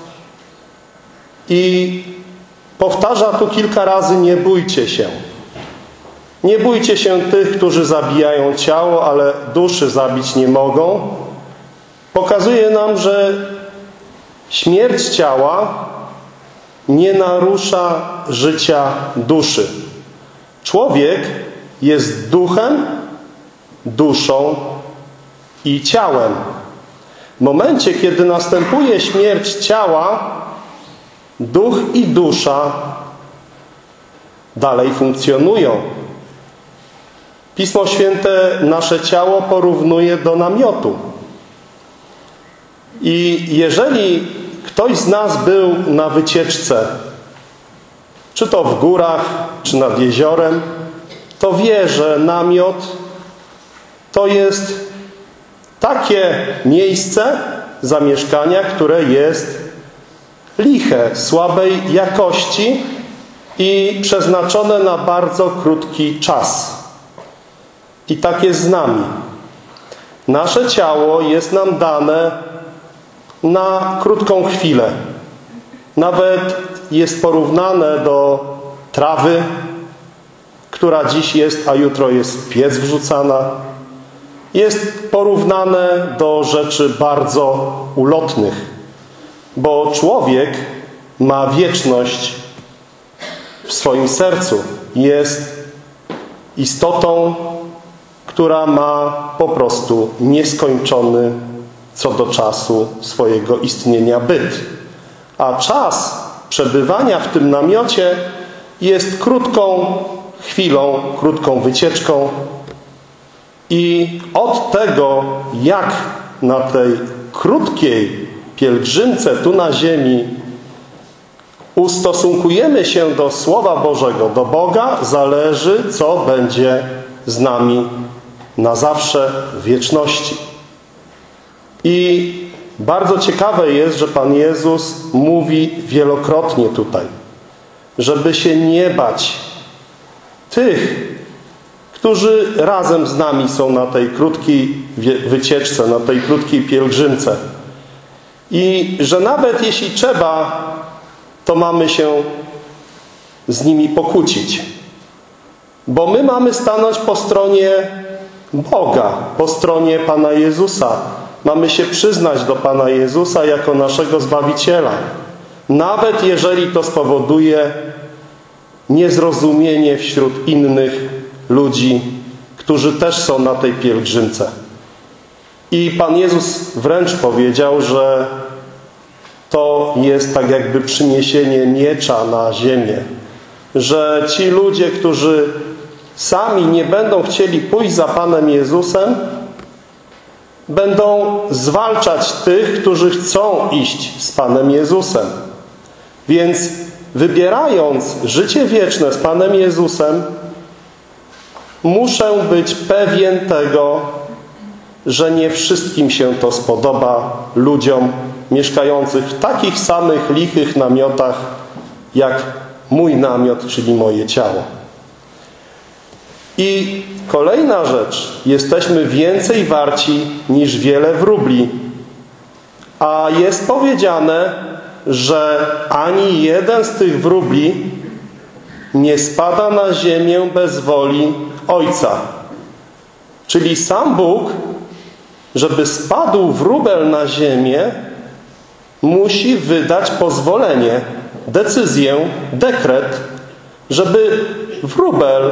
i powtarza tu kilka razy: nie bójcie się. Nie bójcie się tych, którzy zabijają ciało, ale duszy zabić nie mogą. Pokazuje nam, że śmierć ciała nie narusza życia duszy. Człowiek jest duchem, duszą i ciałem. W momencie, kiedy następuje śmierć ciała, duch i dusza dalej funkcjonują. Pismo Święte nasze ciało porównuje do namiotu. I jeżeli ktoś z nas był na wycieczce, czy to w górach, czy nad jeziorem, to wie, że namiot to jest takie miejsce zamieszkania, które jest liche, słabej jakości i przeznaczone na bardzo krótki czas. I tak jest z nami. Nasze ciało jest nam dane na krótką chwilę. Nawet jest porównane do trawy, która dziś jest, a jutro jest w piec wrzucana. Jest porównane do rzeczy bardzo ulotnych, bo człowiek ma wieczność w swoim sercu. Jest istotą, która ma po prostu nieskończony co do czasu swojego istnienia byt. A czas przebywania w tym namiocie jest krótką chwilą, krótką wycieczką. I od tego, jak na tej krótkiej pielgrzymce tu na ziemi ustosunkujemy się do Słowa Bożego, do Boga, zależy, co będzie z nami na zawsze w wieczności. I bardzo ciekawe jest, że Pan Jezus mówi wielokrotnie tutaj, żeby się nie bać tych, którzy razem z nami są na tej krótkiej wycieczce, na tej krótkiej pielgrzymce. I że nawet jeśli trzeba, to mamy się z nimi pokłócić. Bo my mamy stanąć po stronie Boga, po stronie Pana Jezusa. Mamy się przyznać do Pana Jezusa jako naszego Zbawiciela. Nawet jeżeli to spowoduje niezrozumienie wśród innych ludzi, którzy też są na tej pielgrzymce. I Pan Jezus wręcz powiedział, że to jest tak jakby przyniesienie miecza na ziemię. Że ci ludzie, którzy sami nie będą chcieli pójść za Panem Jezusem, będą zwalczać tych, którzy chcą iść z Panem Jezusem. Więc wybierając życie wieczne z Panem Jezusem, muszę być pewien tego, że nie wszystkim się to spodoba, ludziom mieszkających w takich samych lichych namiotach jak mój namiot, czyli moje ciało. I kolejna rzecz. Jesteśmy więcej warci niż wiele wróbli. A jest powiedziane, że ani jeden z tych wróbli nie spada na ziemię bez woli Ojca. Czyli sam Bóg, żeby spadł wróbel na ziemię, musi wydać pozwolenie, decyzję, dekret, żeby wróbel,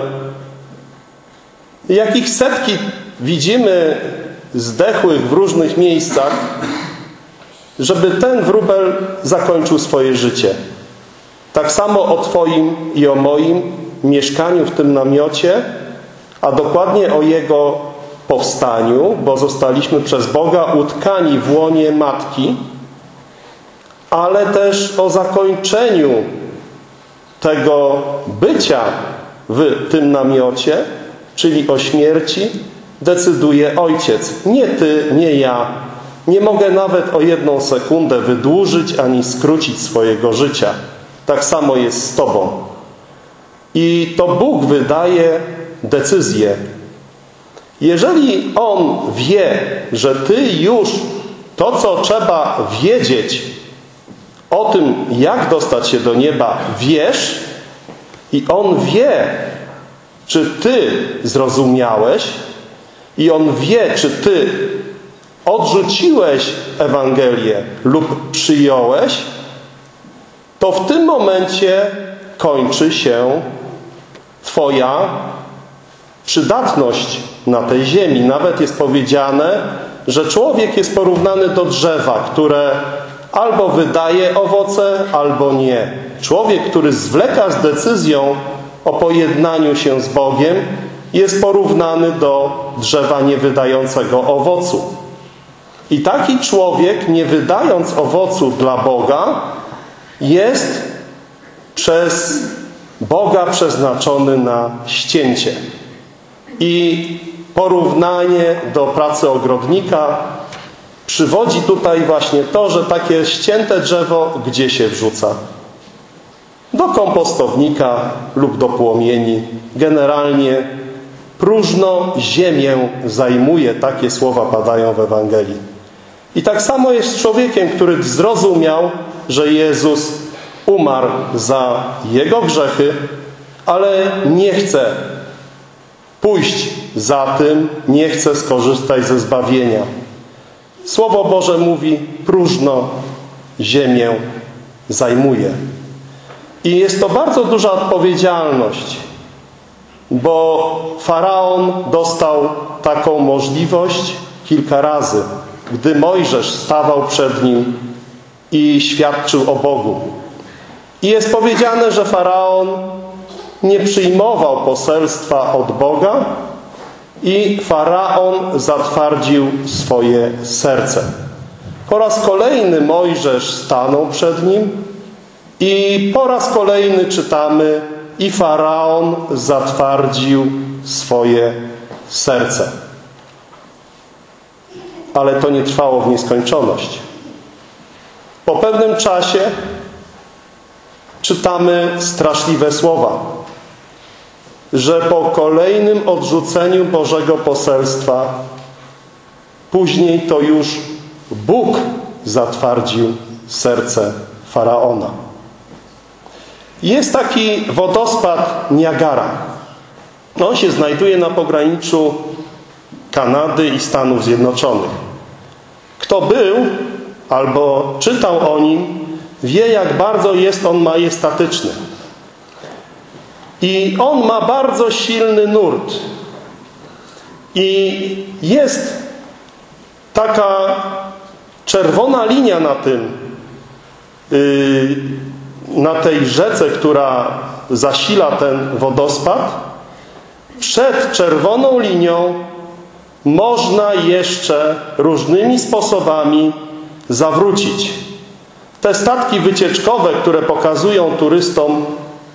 jakich setki widzimy zdechłych w różnych miejscach, żeby ten wróbel zakończył swoje życie. Tak samo o Twoim i o moim mieszkaniu w tym namiocie, a dokładnie o jego powstaniu, bo zostaliśmy przez Boga utkani w łonie Matki, ale też o zakończeniu tego bycia w tym namiocie, czyli o śmierci, decyduje Ojciec. Nie Ty, nie ja. Nie mogę nawet o 1 sekundę wydłużyć ani skrócić swojego życia. Tak samo jest z Tobą. I to Bóg wydaje decyzję. Jeżeli On wie, że Ty już to, co trzeba wiedzieć o tym, jak dostać się do nieba, wiesz, i On wie, czy Ty zrozumiałeś, i On wie, czy Ty odrzuciłeś Ewangelię lub przyjąłeś, to w tym momencie kończy się Twoja przydatność na tej ziemi. Nawet jest powiedziane, że człowiek jest porównany do drzewa, które albo wydaje owoce, albo nie. Człowiek, który zwleka z decyzją o pojednaniu się z Bogiem, jest porównany do drzewa niewydającego owocu. I taki człowiek, nie wydając owocu dla Boga, jest przez Boga przeznaczony na ścięcie. I porównanie do pracy ogrodnika przywodzi tutaj właśnie to, że takie ścięte drzewo gdzie się wrzuca? Do kompostownika lub do płomieni. Generalnie próżno ziemię zajmuje. Takie słowa padają w Ewangelii. I tak samo jest z człowiekiem, który zrozumiał, że Jezus umarł za jego grzechy, ale nie chce pójść za tym, nie chce skorzystać ze zbawienia. Słowo Boże mówi, próżno ziemię zajmuje. I jest to bardzo duża odpowiedzialność, bo Faraon dostał taką możliwość kilka razy, gdy Mojżesz stawał przed nim i świadczył o Bogu. I jest powiedziane, że Faraon nie przyjmował poselstwa od Boga i Faraon zatwardził swoje serce. Po raz kolejny Mojżesz stanął przed nim i po raz kolejny czytamy, i Faraon zatwardził swoje serce. Ale to nie trwało w nieskończoność. Po pewnym czasie czytamy straszliwe słowa, że po kolejnym odrzuceniu Bożego poselstwa później to już Bóg zatwardził serce Faraona. Jest taki wodospad Niagara. On się znajduje na pograniczu Kanady i Stanów Zjednoczonych. Kto był albo czytał o nim, wie, jak bardzo jest on majestatyczny. I on ma bardzo silny nurt. I jest taka czerwona linia na tej rzece, która zasila ten wodospad. Przed czerwoną linią można jeszcze różnymi sposobami zawrócić. Te statki wycieczkowe, które pokazują turystom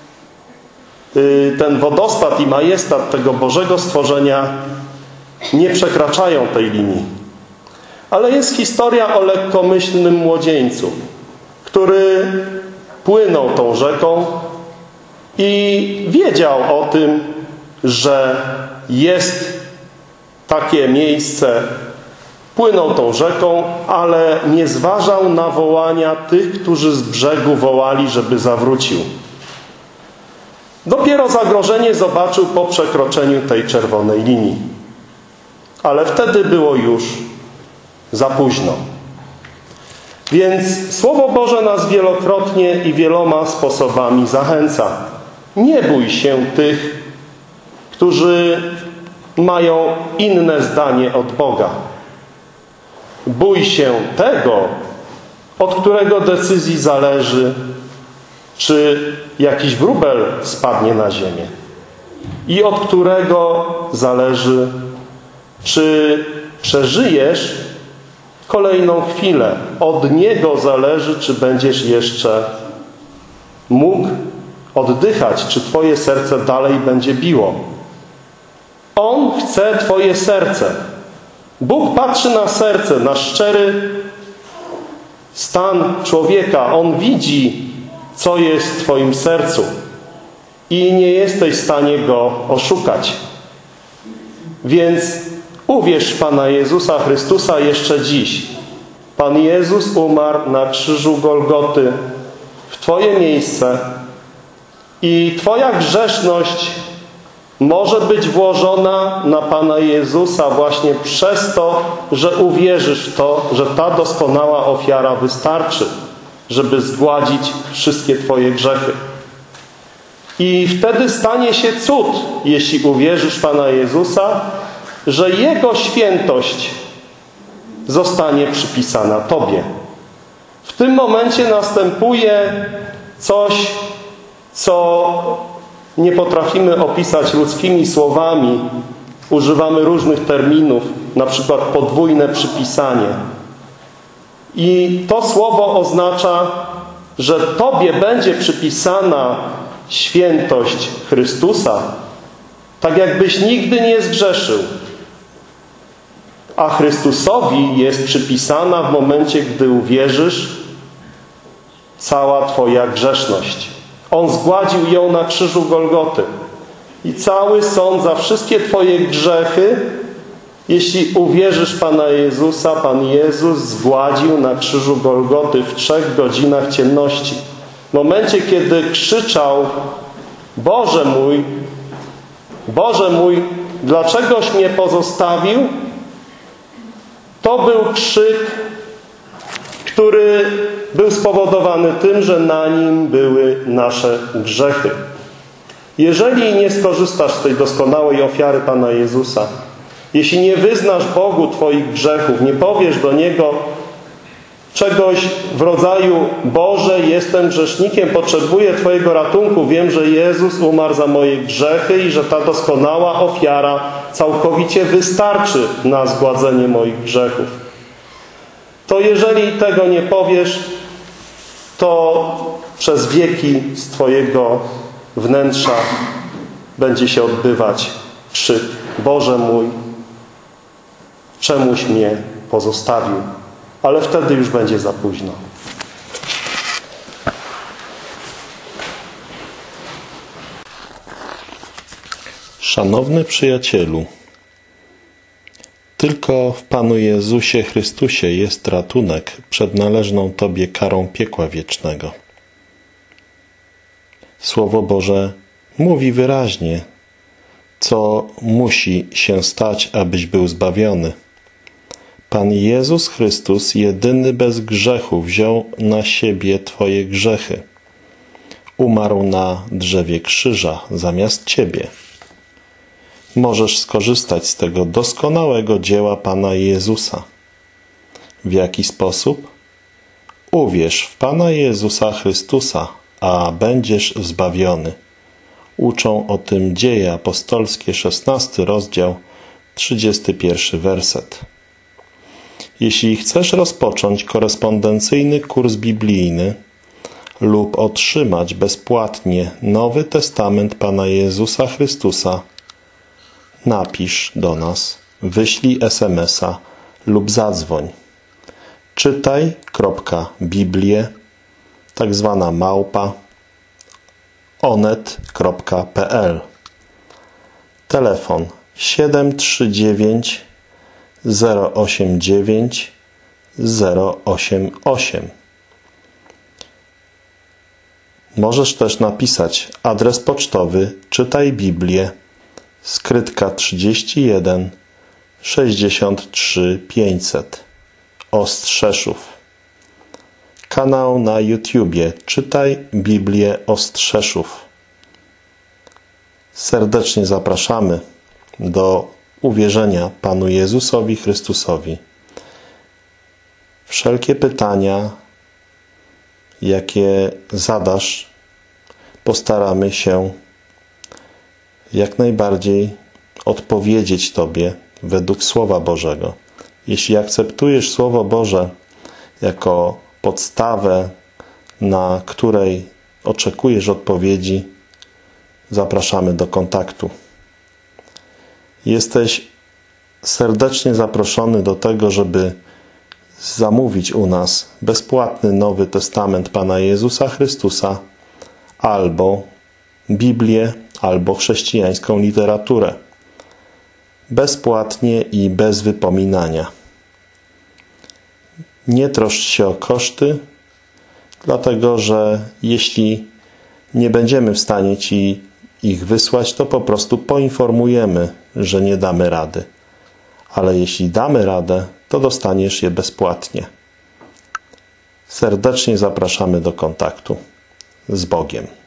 ten wodospad i majestat tego Bożego stworzenia, nie przekraczają tej linii. Ale jest historia o lekkomyślnym młodzieńcu, który płynął tą rzeką i wiedział o tym, że jest takie miejsce płynął tą rzeką, ale nie zważał na wołania tych, którzy z brzegu wołali, żeby zawrócił. Dopiero zagrożenie zobaczył po przekroczeniu tej czerwonej linii. Ale wtedy było już za późno. Więc Słowo Boże nas wielokrotnie i wieloma sposobami zachęca. Nie bój się tych, którzy mają inne zdanie od Boga. Bój się tego, od którego decyzji zależy, czy jakiś wróbel spadnie na ziemię i od którego zależy, czy przeżyjesz kolejną chwilę. Od niego zależy, czy będziesz jeszcze mógł oddychać, czy twoje serce dalej będzie biło. On chce twoje serce. Bóg patrzy na serce, na szczery stan człowieka. On widzi, co jest w twoim sercu i nie jesteś w stanie go oszukać. Więc uwierz w Pana Jezusa Chrystusa jeszcze dziś. Pan Jezus umarł na krzyżu Golgoty w twoje miejsce i twoja grzeszność może być włożona na Pana Jezusa właśnie przez to, że uwierzysz w to, że ta doskonała ofiara wystarczy, żeby zgładzić wszystkie twoje grzechy. I wtedy stanie się cud, jeśli uwierzysz w Pana Jezusa, że Jego świętość zostanie przypisana tobie. W tym momencie następuje coś, co nie potrafimy opisać ludzkimi słowami. Używamy różnych terminów, na przykład podwójne przypisanie. I to słowo oznacza, że tobie będzie przypisana świętość Chrystusa, tak jakbyś nigdy nie zgrzeszył. A Chrystusowi jest przypisana w momencie, gdy uwierzysz, cała twoja grzeszność. On zgładził ją na krzyżu Golgoty. I cały sąd za wszystkie twoje grzechy, jeśli uwierzysz w Pana Jezusa, Pan Jezus zgładził na krzyżu Golgoty w 3 godzinach ciemności. W momencie, kiedy krzyczał: Boże mój, dlaczegoś mnie pozostawił? To był krzyk, który był spowodowany tym, że na nim były nasze grzechy. Jeżeli nie skorzystasz z tej doskonałej ofiary Pana Jezusa, jeśli nie wyznasz Bogu twoich grzechów, nie powiesz do Niego czegoś w rodzaju: Boże, jestem grzesznikiem, potrzebuję Twojego ratunku, wiem, że Jezus umarł za moje grzechy i że ta doskonała ofiara całkowicie wystarczy na zgładzenie moich grzechów. To jeżeli tego nie powiesz, to przez wieki z Twojego wnętrza będzie się odbywać krzyk: Boże mój, czemuś mnie pozostawił? Ale wtedy już będzie za późno. Szanowny przyjacielu, tylko w Panu Jezusie Chrystusie jest ratunek przed należną Tobie karą piekła wiecznego. Słowo Boże mówi wyraźnie, co musi się stać, abyś był zbawiony. Pan Jezus Chrystus, jedyny bez grzechu, wziął na siebie Twoje grzechy. Umarł na drzewie krzyża zamiast Ciebie. Możesz skorzystać z tego doskonałego dzieła Pana Jezusa. W jaki sposób? Uwierz w Pana Jezusa Chrystusa, a będziesz zbawiony. Uczą o tym Dzieje apostolskie, 16 rozdział, 31 werset. Jeśli chcesz rozpocząć korespondencyjny kurs biblijny lub otrzymać bezpłatnie Nowy Testament Pana Jezusa Chrystusa, napisz do nas, wyślij SMS-a lub zadzwoń. czytaj.biblię, tak zwana małpa, onet.pl. Telefon 739 089 088. Możesz też napisać adres pocztowy Czytaj Biblię, skrytka 31 63 500, Ostrzeszów. Kanał na YouTubie Czytaj Biblię Ostrzeszów. Serdecznie zapraszamy do uwierzenia Panu Jezusowi Chrystusowi. Wszelkie pytania, jakie zadasz, postaramy się jak najbardziej odpowiedzieć Tobie według Słowa Bożego. Jeśli akceptujesz Słowo Boże jako podstawę, na której oczekujesz odpowiedzi, zapraszamy do kontaktu. Jesteś serdecznie zaproszony do tego, żeby zamówić u nas bezpłatny Nowy Testament Pana Jezusa Chrystusa, albo Biblię, albo chrześcijańską literaturę. Bezpłatnie i bez wypominania. Nie troszcz się o koszty, dlatego że jeśli nie będziemy w stanie Ci ich wysłać, to po prostu poinformujemy, że nie damy rady. Ale jeśli damy radę, to dostaniesz je bezpłatnie. Serdecznie zapraszamy do kontaktu. Z Bogiem.